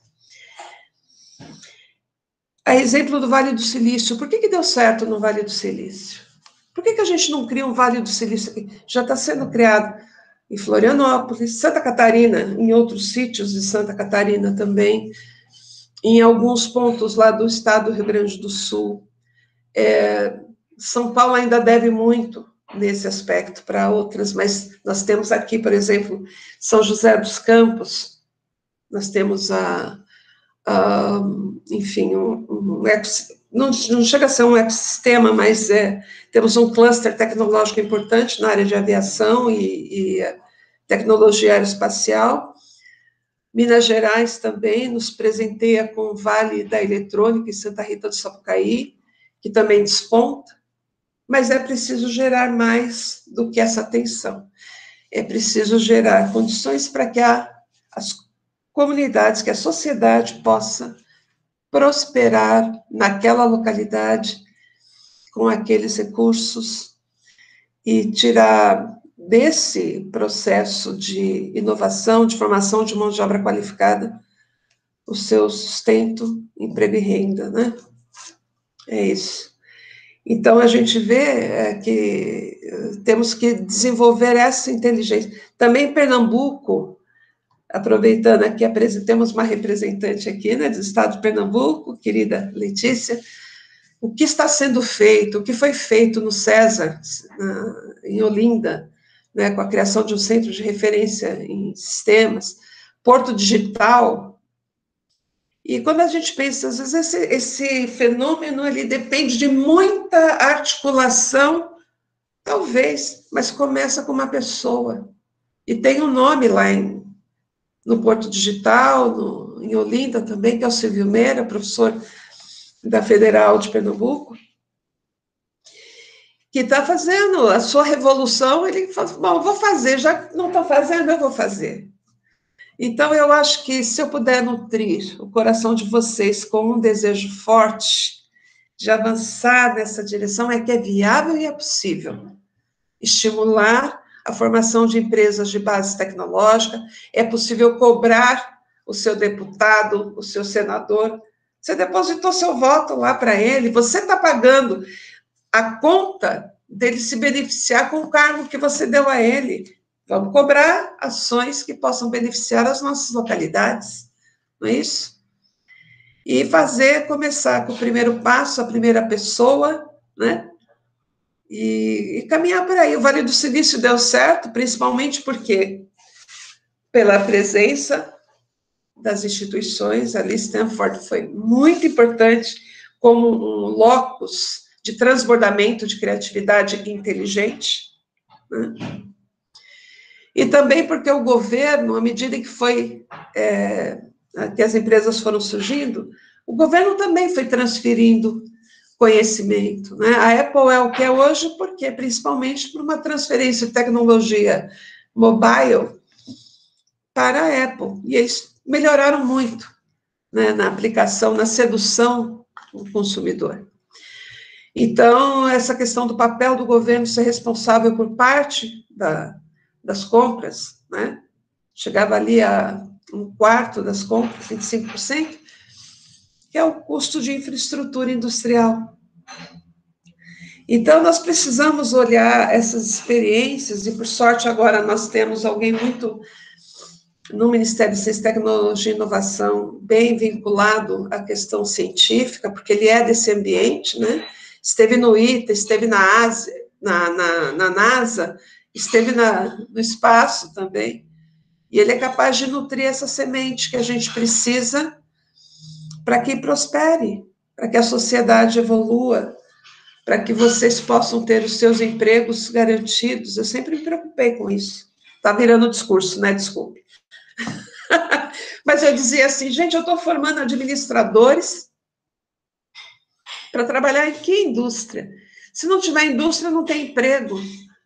A exemplo do Vale do Silício, por que, que deu certo no Vale do Silício? Por que, que a gente não cria um Vale do Silício aqui? Já está sendo criado em Florianópolis, Santa Catarina, em outros sítios de Santa Catarina também, em alguns pontos lá do estado do Rio Grande do Sul. É, São Paulo ainda deve muito nesse aspecto para outras, mas nós temos aqui, por exemplo, São José dos Campos, nós temos a, a enfim, um, um não, não chega a ser um ecossistema, mas é, temos um cluster tecnológico importante na área de aviação e, e tecnologia aeroespacial. Minas Gerais também nos presenteia com o Vale da Eletrônica em Santa Rita do Sapucaí, que também desponta, mas é preciso gerar mais do que essa atenção. É preciso gerar condições para que a, as comunidades, que a sociedade possa prosperar naquela localidade com aqueles recursos e tirar desse processo de inovação, de formação de mão de obra qualificada, o seu sustento, emprego e renda, né? É isso. Então, a gente vê é, que temos que desenvolver essa inteligência. Também Pernambuco, aproveitando aqui, temos uma representante aqui, né, do estado de Pernambuco, querida Letícia, o que está sendo feito, o que foi feito no César, na, em Olinda, né, com a criação de um centro de referência em sistemas, Porto Digital. E quando a gente pensa, às vezes, esse, esse fenômeno, ele depende de muita articulação, talvez, mas começa com uma pessoa. E tem um nome lá em no Porto Digital, no, em Olinda também, que é o Silvio Meira, professor da Federal de Pernambuco, que está fazendo a sua revolução. Ele fala, bom, vou fazer, já que não estou fazendo, eu vou fazer. Então, eu acho que se eu puder nutrir o coração de vocês com um desejo forte de avançar nessa direção, é que é viável e é possível estimular a formação de empresas de base tecnológica, é possível cobrar o seu deputado, o seu senador. Você depositou seu voto lá para ele, você está pagando a conta dele se beneficiar com o cargo que você deu a ele. Vamos cobrar ações que possam beneficiar as nossas localidades, não é isso? E fazer, começar com o primeiro passo, a primeira pessoa, né? E, e caminhar por aí. O Vale do Silício deu certo, principalmente porque pela presença das instituições, ali Stanford foi muito importante como um locus de transbordamento de criatividade inteligente, né? E também porque o governo, à medida que foi, é, que as empresas foram surgindo, o governo também foi transferindo conhecimento, né? A Apple é o que é hoje, porque principalmente por uma transferência de tecnologia mobile para a Apple, e eles melhoraram muito né, na aplicação, na sedução do consumidor. Então, essa questão do papel do governo ser responsável por parte da, das compras, né, chegava ali a um quarto das compras, vinte e cinco por cento, que é o custo de infraestrutura industrial. Então, nós precisamos olhar essas experiências, e, por sorte, agora nós temos alguém muito, no Ministério de Ciência, Tecnologia e Inovação, bem vinculado à questão científica, porque ele é desse ambiente, né? Esteve no I T A, esteve na, Ásia, na, na, na NASA, esteve na, no espaço também, e ele é capaz de nutrir essa semente que a gente precisa para que prospere, para que a sociedade evolua, para que vocês possam ter os seus empregos garantidos. Eu sempre me preocupei com isso. Está virando discurso, né? Desculpe. Mas eu dizia assim, gente, eu estou formando administradores para trabalhar em que indústria? Se não tiver indústria, não tem emprego.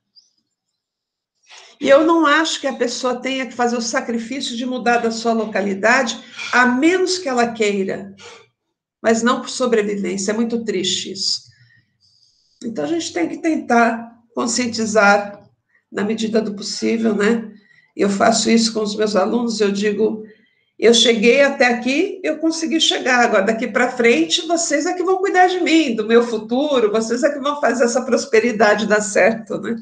E eu não acho que a pessoa tenha que fazer o sacrifício de mudar da sua localidade, a menos que ela queira, mas não por sobrevivência. É muito triste isso. Então, a gente tem que tentar conscientizar na medida do possível, né? Eu faço isso com os meus alunos, eu digo, eu cheguei até aqui, eu consegui chegar, agora daqui para frente, vocês é que vão cuidar de mim, do meu futuro, vocês é que vão fazer essa prosperidade dar certo, né?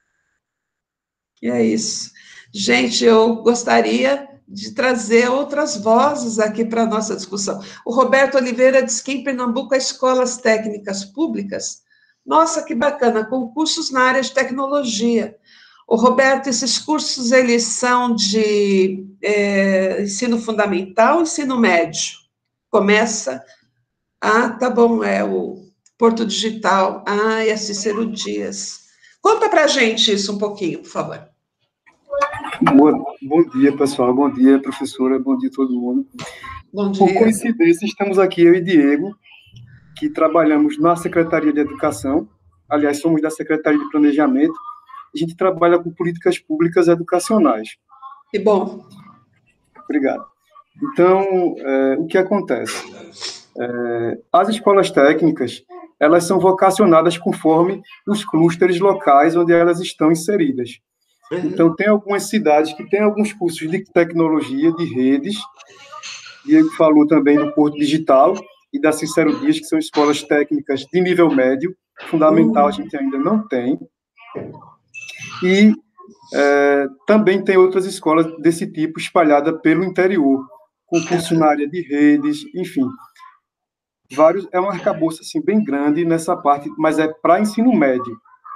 E é isso. Gente, eu gostaria de trazer outras vozes aqui para a nossa discussão. O Roberto Oliveira diz que em Pernambuco há escolas técnicas públicas. Nossa, que bacana, concursos na área de tecnologia. O Roberto, esses cursos, eles são de é, ensino fundamental, ensino médio? Começa, ah, tá bom, é o Porto Digital, ah, é a Cícero Dias. Conta pra gente isso um pouquinho, por favor. Bom, bom dia, pessoal, bom dia, professora, bom dia a todo mundo. Bom dia. Por coincidência, estamos aqui, eu e Diego, que trabalhamos na Secretaria de Educação, aliás, somos da Secretaria de Planejamento, a gente trabalha com políticas públicas educacionais. Que bom. Obrigado. Então, é, o que acontece? É, as escolas técnicas, elas são vocacionadas conforme os clústeres locais onde elas estão inseridas. Uhum. Então, tem algumas cidades que têm alguns cursos de tecnologia, de redes, Diego falou também do Porto Digital e da Cícero Dias, que são escolas técnicas de nível médio, fundamental a gente ainda não tem. E é, também tem outras escolas desse tipo espalhadas pelo interior, com curso na área de redes, enfim. Vários, é um arcabouço assim, bem grande nessa parte, mas é para ensino médio.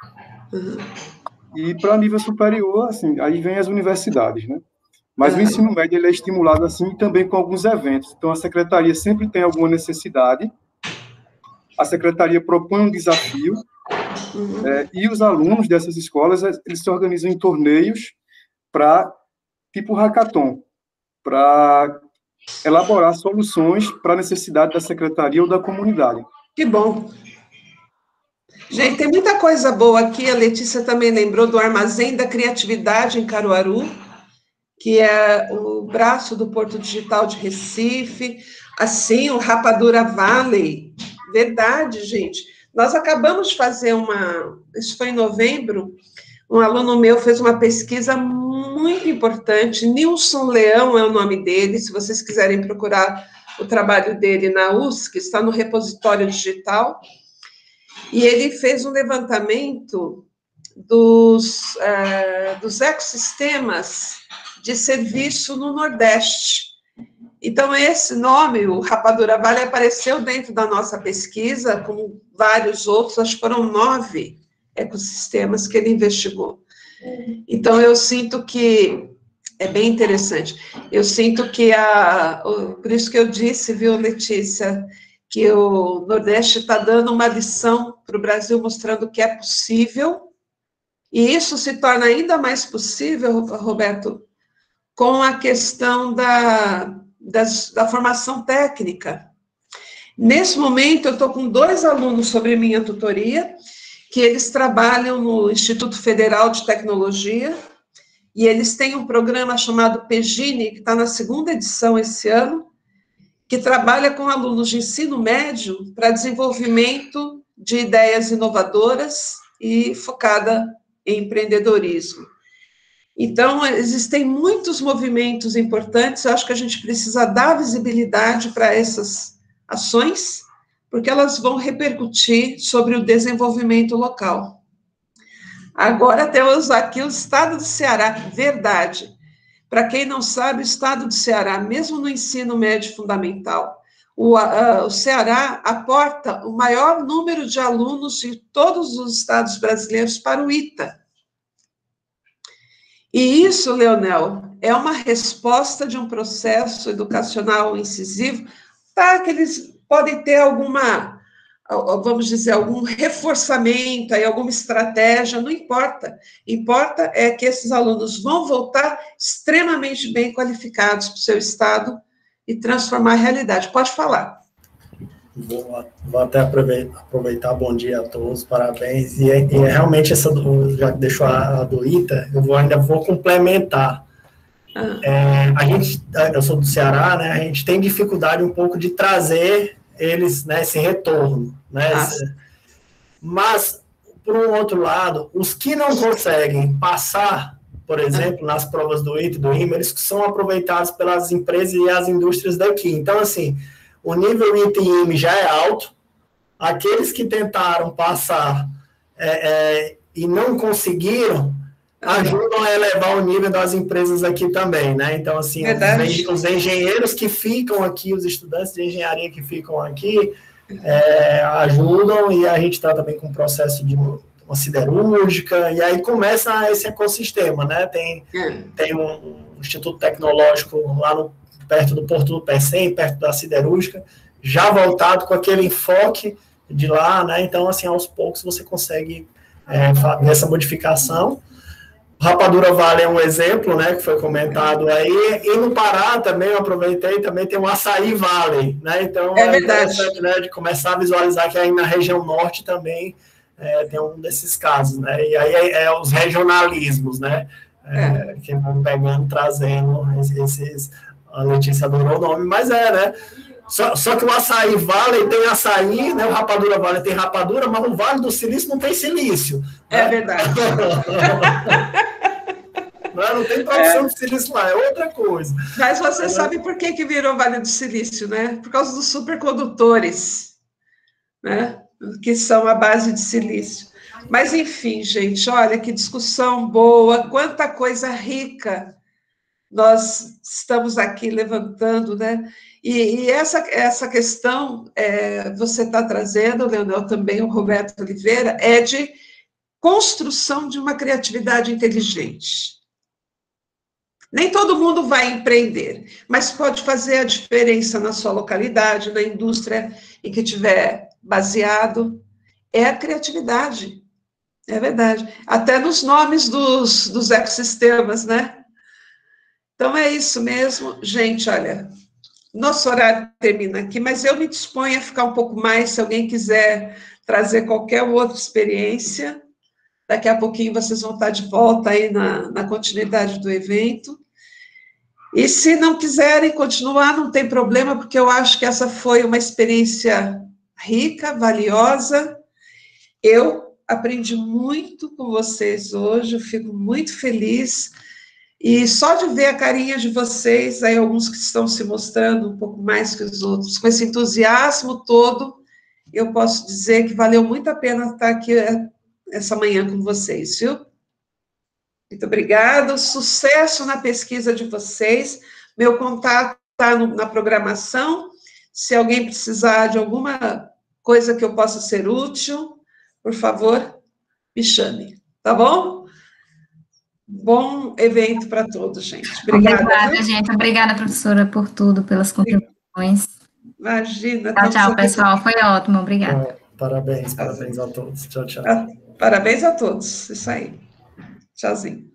E para nível superior, assim, aí vem as universidades, né? Mas o ensino médio ele é estimulado assim também com alguns eventos. Então, a secretaria sempre tem alguma necessidade, a secretaria propõe um desafio, uhum. é, e os alunos dessas escolas, eles se organizam em torneios para, tipo hackathon, para elaborar soluções para a necessidade da secretaria ou da comunidade. Que bom. Gente, tem muita coisa boa aqui. A Letícia também lembrou do Armazém da Criatividade em Caruaru, que é o braço do Porto Digital de Recife. Assim, o Rapadura Valley. Verdade, gente. Nós acabamos de fazer uma... Isso foi em novembro. Um aluno meu fez uma pesquisa muito importante. Nilson Leão é o nome dele. Se vocês quiserem procurar o trabalho dele na U S C, está no repositório digital. E ele fez um levantamento dos, uh, dos ecossistemas de serviço no Nordeste. Então, esse nome, o Rapadura Valley, apareceu dentro da nossa pesquisa, como vários outros, acho que foram nove ecossistemas que ele investigou. Então, eu sinto que, é bem interessante, eu sinto que, a, por isso que eu disse, viu, Letícia, que o Nordeste está dando uma lição para o Brasil, mostrando que é possível, e isso se torna ainda mais possível, Roberto, com a questão da, das, da formação técnica. Nesse momento, eu estou com dois alunos sobre minha tutoria, que eles trabalham no Instituto Federal de Tecnologia, e eles têm um programa chamado PEGINE, que está na segunda edição esse ano, que trabalha com alunos de ensino médio para desenvolvimento de ideias inovadoras e focada em empreendedorismo. Então, existem muitos movimentos importantes, eu acho que a gente precisa dar visibilidade para essas ações, porque elas vão repercutir sobre o desenvolvimento local. Agora temos aqui o estado do Ceará, verdade. Para quem não sabe, o estado do Ceará, mesmo no ensino médio fundamental, o, a, o Ceará aporta o maior número de alunos de todos os estados brasileiros para o ITA. E isso, Leonel, é uma resposta de um processo educacional incisivo, tá? Que eles podem ter alguma, vamos dizer, algum reforçamento, aí, alguma estratégia, não importa. Importa é que esses alunos vão voltar extremamente bem qualificados para o seu estado e transformar a realidade. Pode falar. Vou, vou até aproveitar, aproveitar, bom dia a todos, parabéns, e, e realmente essa, do, já que deixou a, a do ITA, eu vou, ainda vou complementar. Ah. É, a gente, eu sou do Ceará, né, a gente tem dificuldade um pouco de trazer eles, né, esse retorno, né, esse, mas, por um outro lado, os que não conseguem passar, por exemplo, nas provas do ITA e do IME, eles são aproveitados pelas empresas e as indústrias daqui, então, assim, o nível ITA e IME já é alto, aqueles que tentaram passar é, é, e não conseguiram, ajudam a elevar o nível das empresas aqui também, né? Então, assim, os, os engenheiros que ficam aqui, os estudantes de engenharia que ficam aqui, é, ajudam, e a gente está também com um processo de uma siderúrgica, e aí começa esse ecossistema, né? Tem, tem um, um instituto tecnológico lá no perto do Porto do Pecém, perto da siderúrgica, já voltado com aquele enfoque de lá, né? Então, assim, aos poucos você consegue é, fazer essa modificação. Rapadura Vale é um exemplo, né, que foi comentado aí, e no Pará também, eu aproveitei, também tem o Açaí Valley, né? Então, é verdade, né, de começar a visualizar que aí na região norte também é, tem um desses casos, né? E aí é, é os regionalismos, né? É, é. Que vão pegando, trazendo esses... A Letícia adorou o nome, mas é, né? Só, só que o Açaí Vale tem açaí, né? O Rapadura Vale tem rapadura, mas o Vale do Silício não tem silício. É né? verdade. não, não tem produção é. de silício lá, é outra coisa. Mas você é. sabe por que, que virou Vale do Silício, né? Por causa dos supercondutores, né? Que são a base de silício. Mas, enfim, gente, olha que discussão boa, quanta coisa rica nós estamos aqui levantando, né? E, e essa, essa questão, é, você está trazendo, Leonel, também, o Roberto Oliveira, é de construção de uma criatividade inteligente. Nem todo mundo vai empreender, mas pode fazer a diferença na sua localidade, na indústria em que estiver baseado. É a criatividade, é verdade. Até nos nomes dos, dos ecossistemas, né? Então, é isso mesmo. Gente, olha, nosso horário termina aqui, mas eu me disponho a ficar um pouco mais, se alguém quiser trazer qualquer outra experiência. Daqui a pouquinho vocês vão estar de volta aí na, na continuidade do evento. E se não quiserem continuar, não tem problema, porque eu acho que essa foi uma experiência rica, valiosa. Eu aprendi muito com vocês hoje, eu fico muito feliz. E só de ver a carinha de vocês, aí alguns que estão se mostrando um pouco mais que os outros, com esse entusiasmo todo, eu posso dizer que valeu muito a pena estar aqui essa manhã com vocês, viu? Muito obrigada, sucesso na pesquisa de vocês, meu contato está na programação, se alguém precisar de alguma coisa que eu possa ser útil, por favor, me chame, tá bom? Bom evento para todos, gente. Obrigada. Obrigada, gente. Obrigada, professora, por tudo, pelas contribuições. Imagina. Tchau, tchau, pessoal. Foi ótimo. Obrigada. Parabéns, parabéns a todos. Tchau, tchau. Parabéns a todos. Isso aí. Tchauzinho.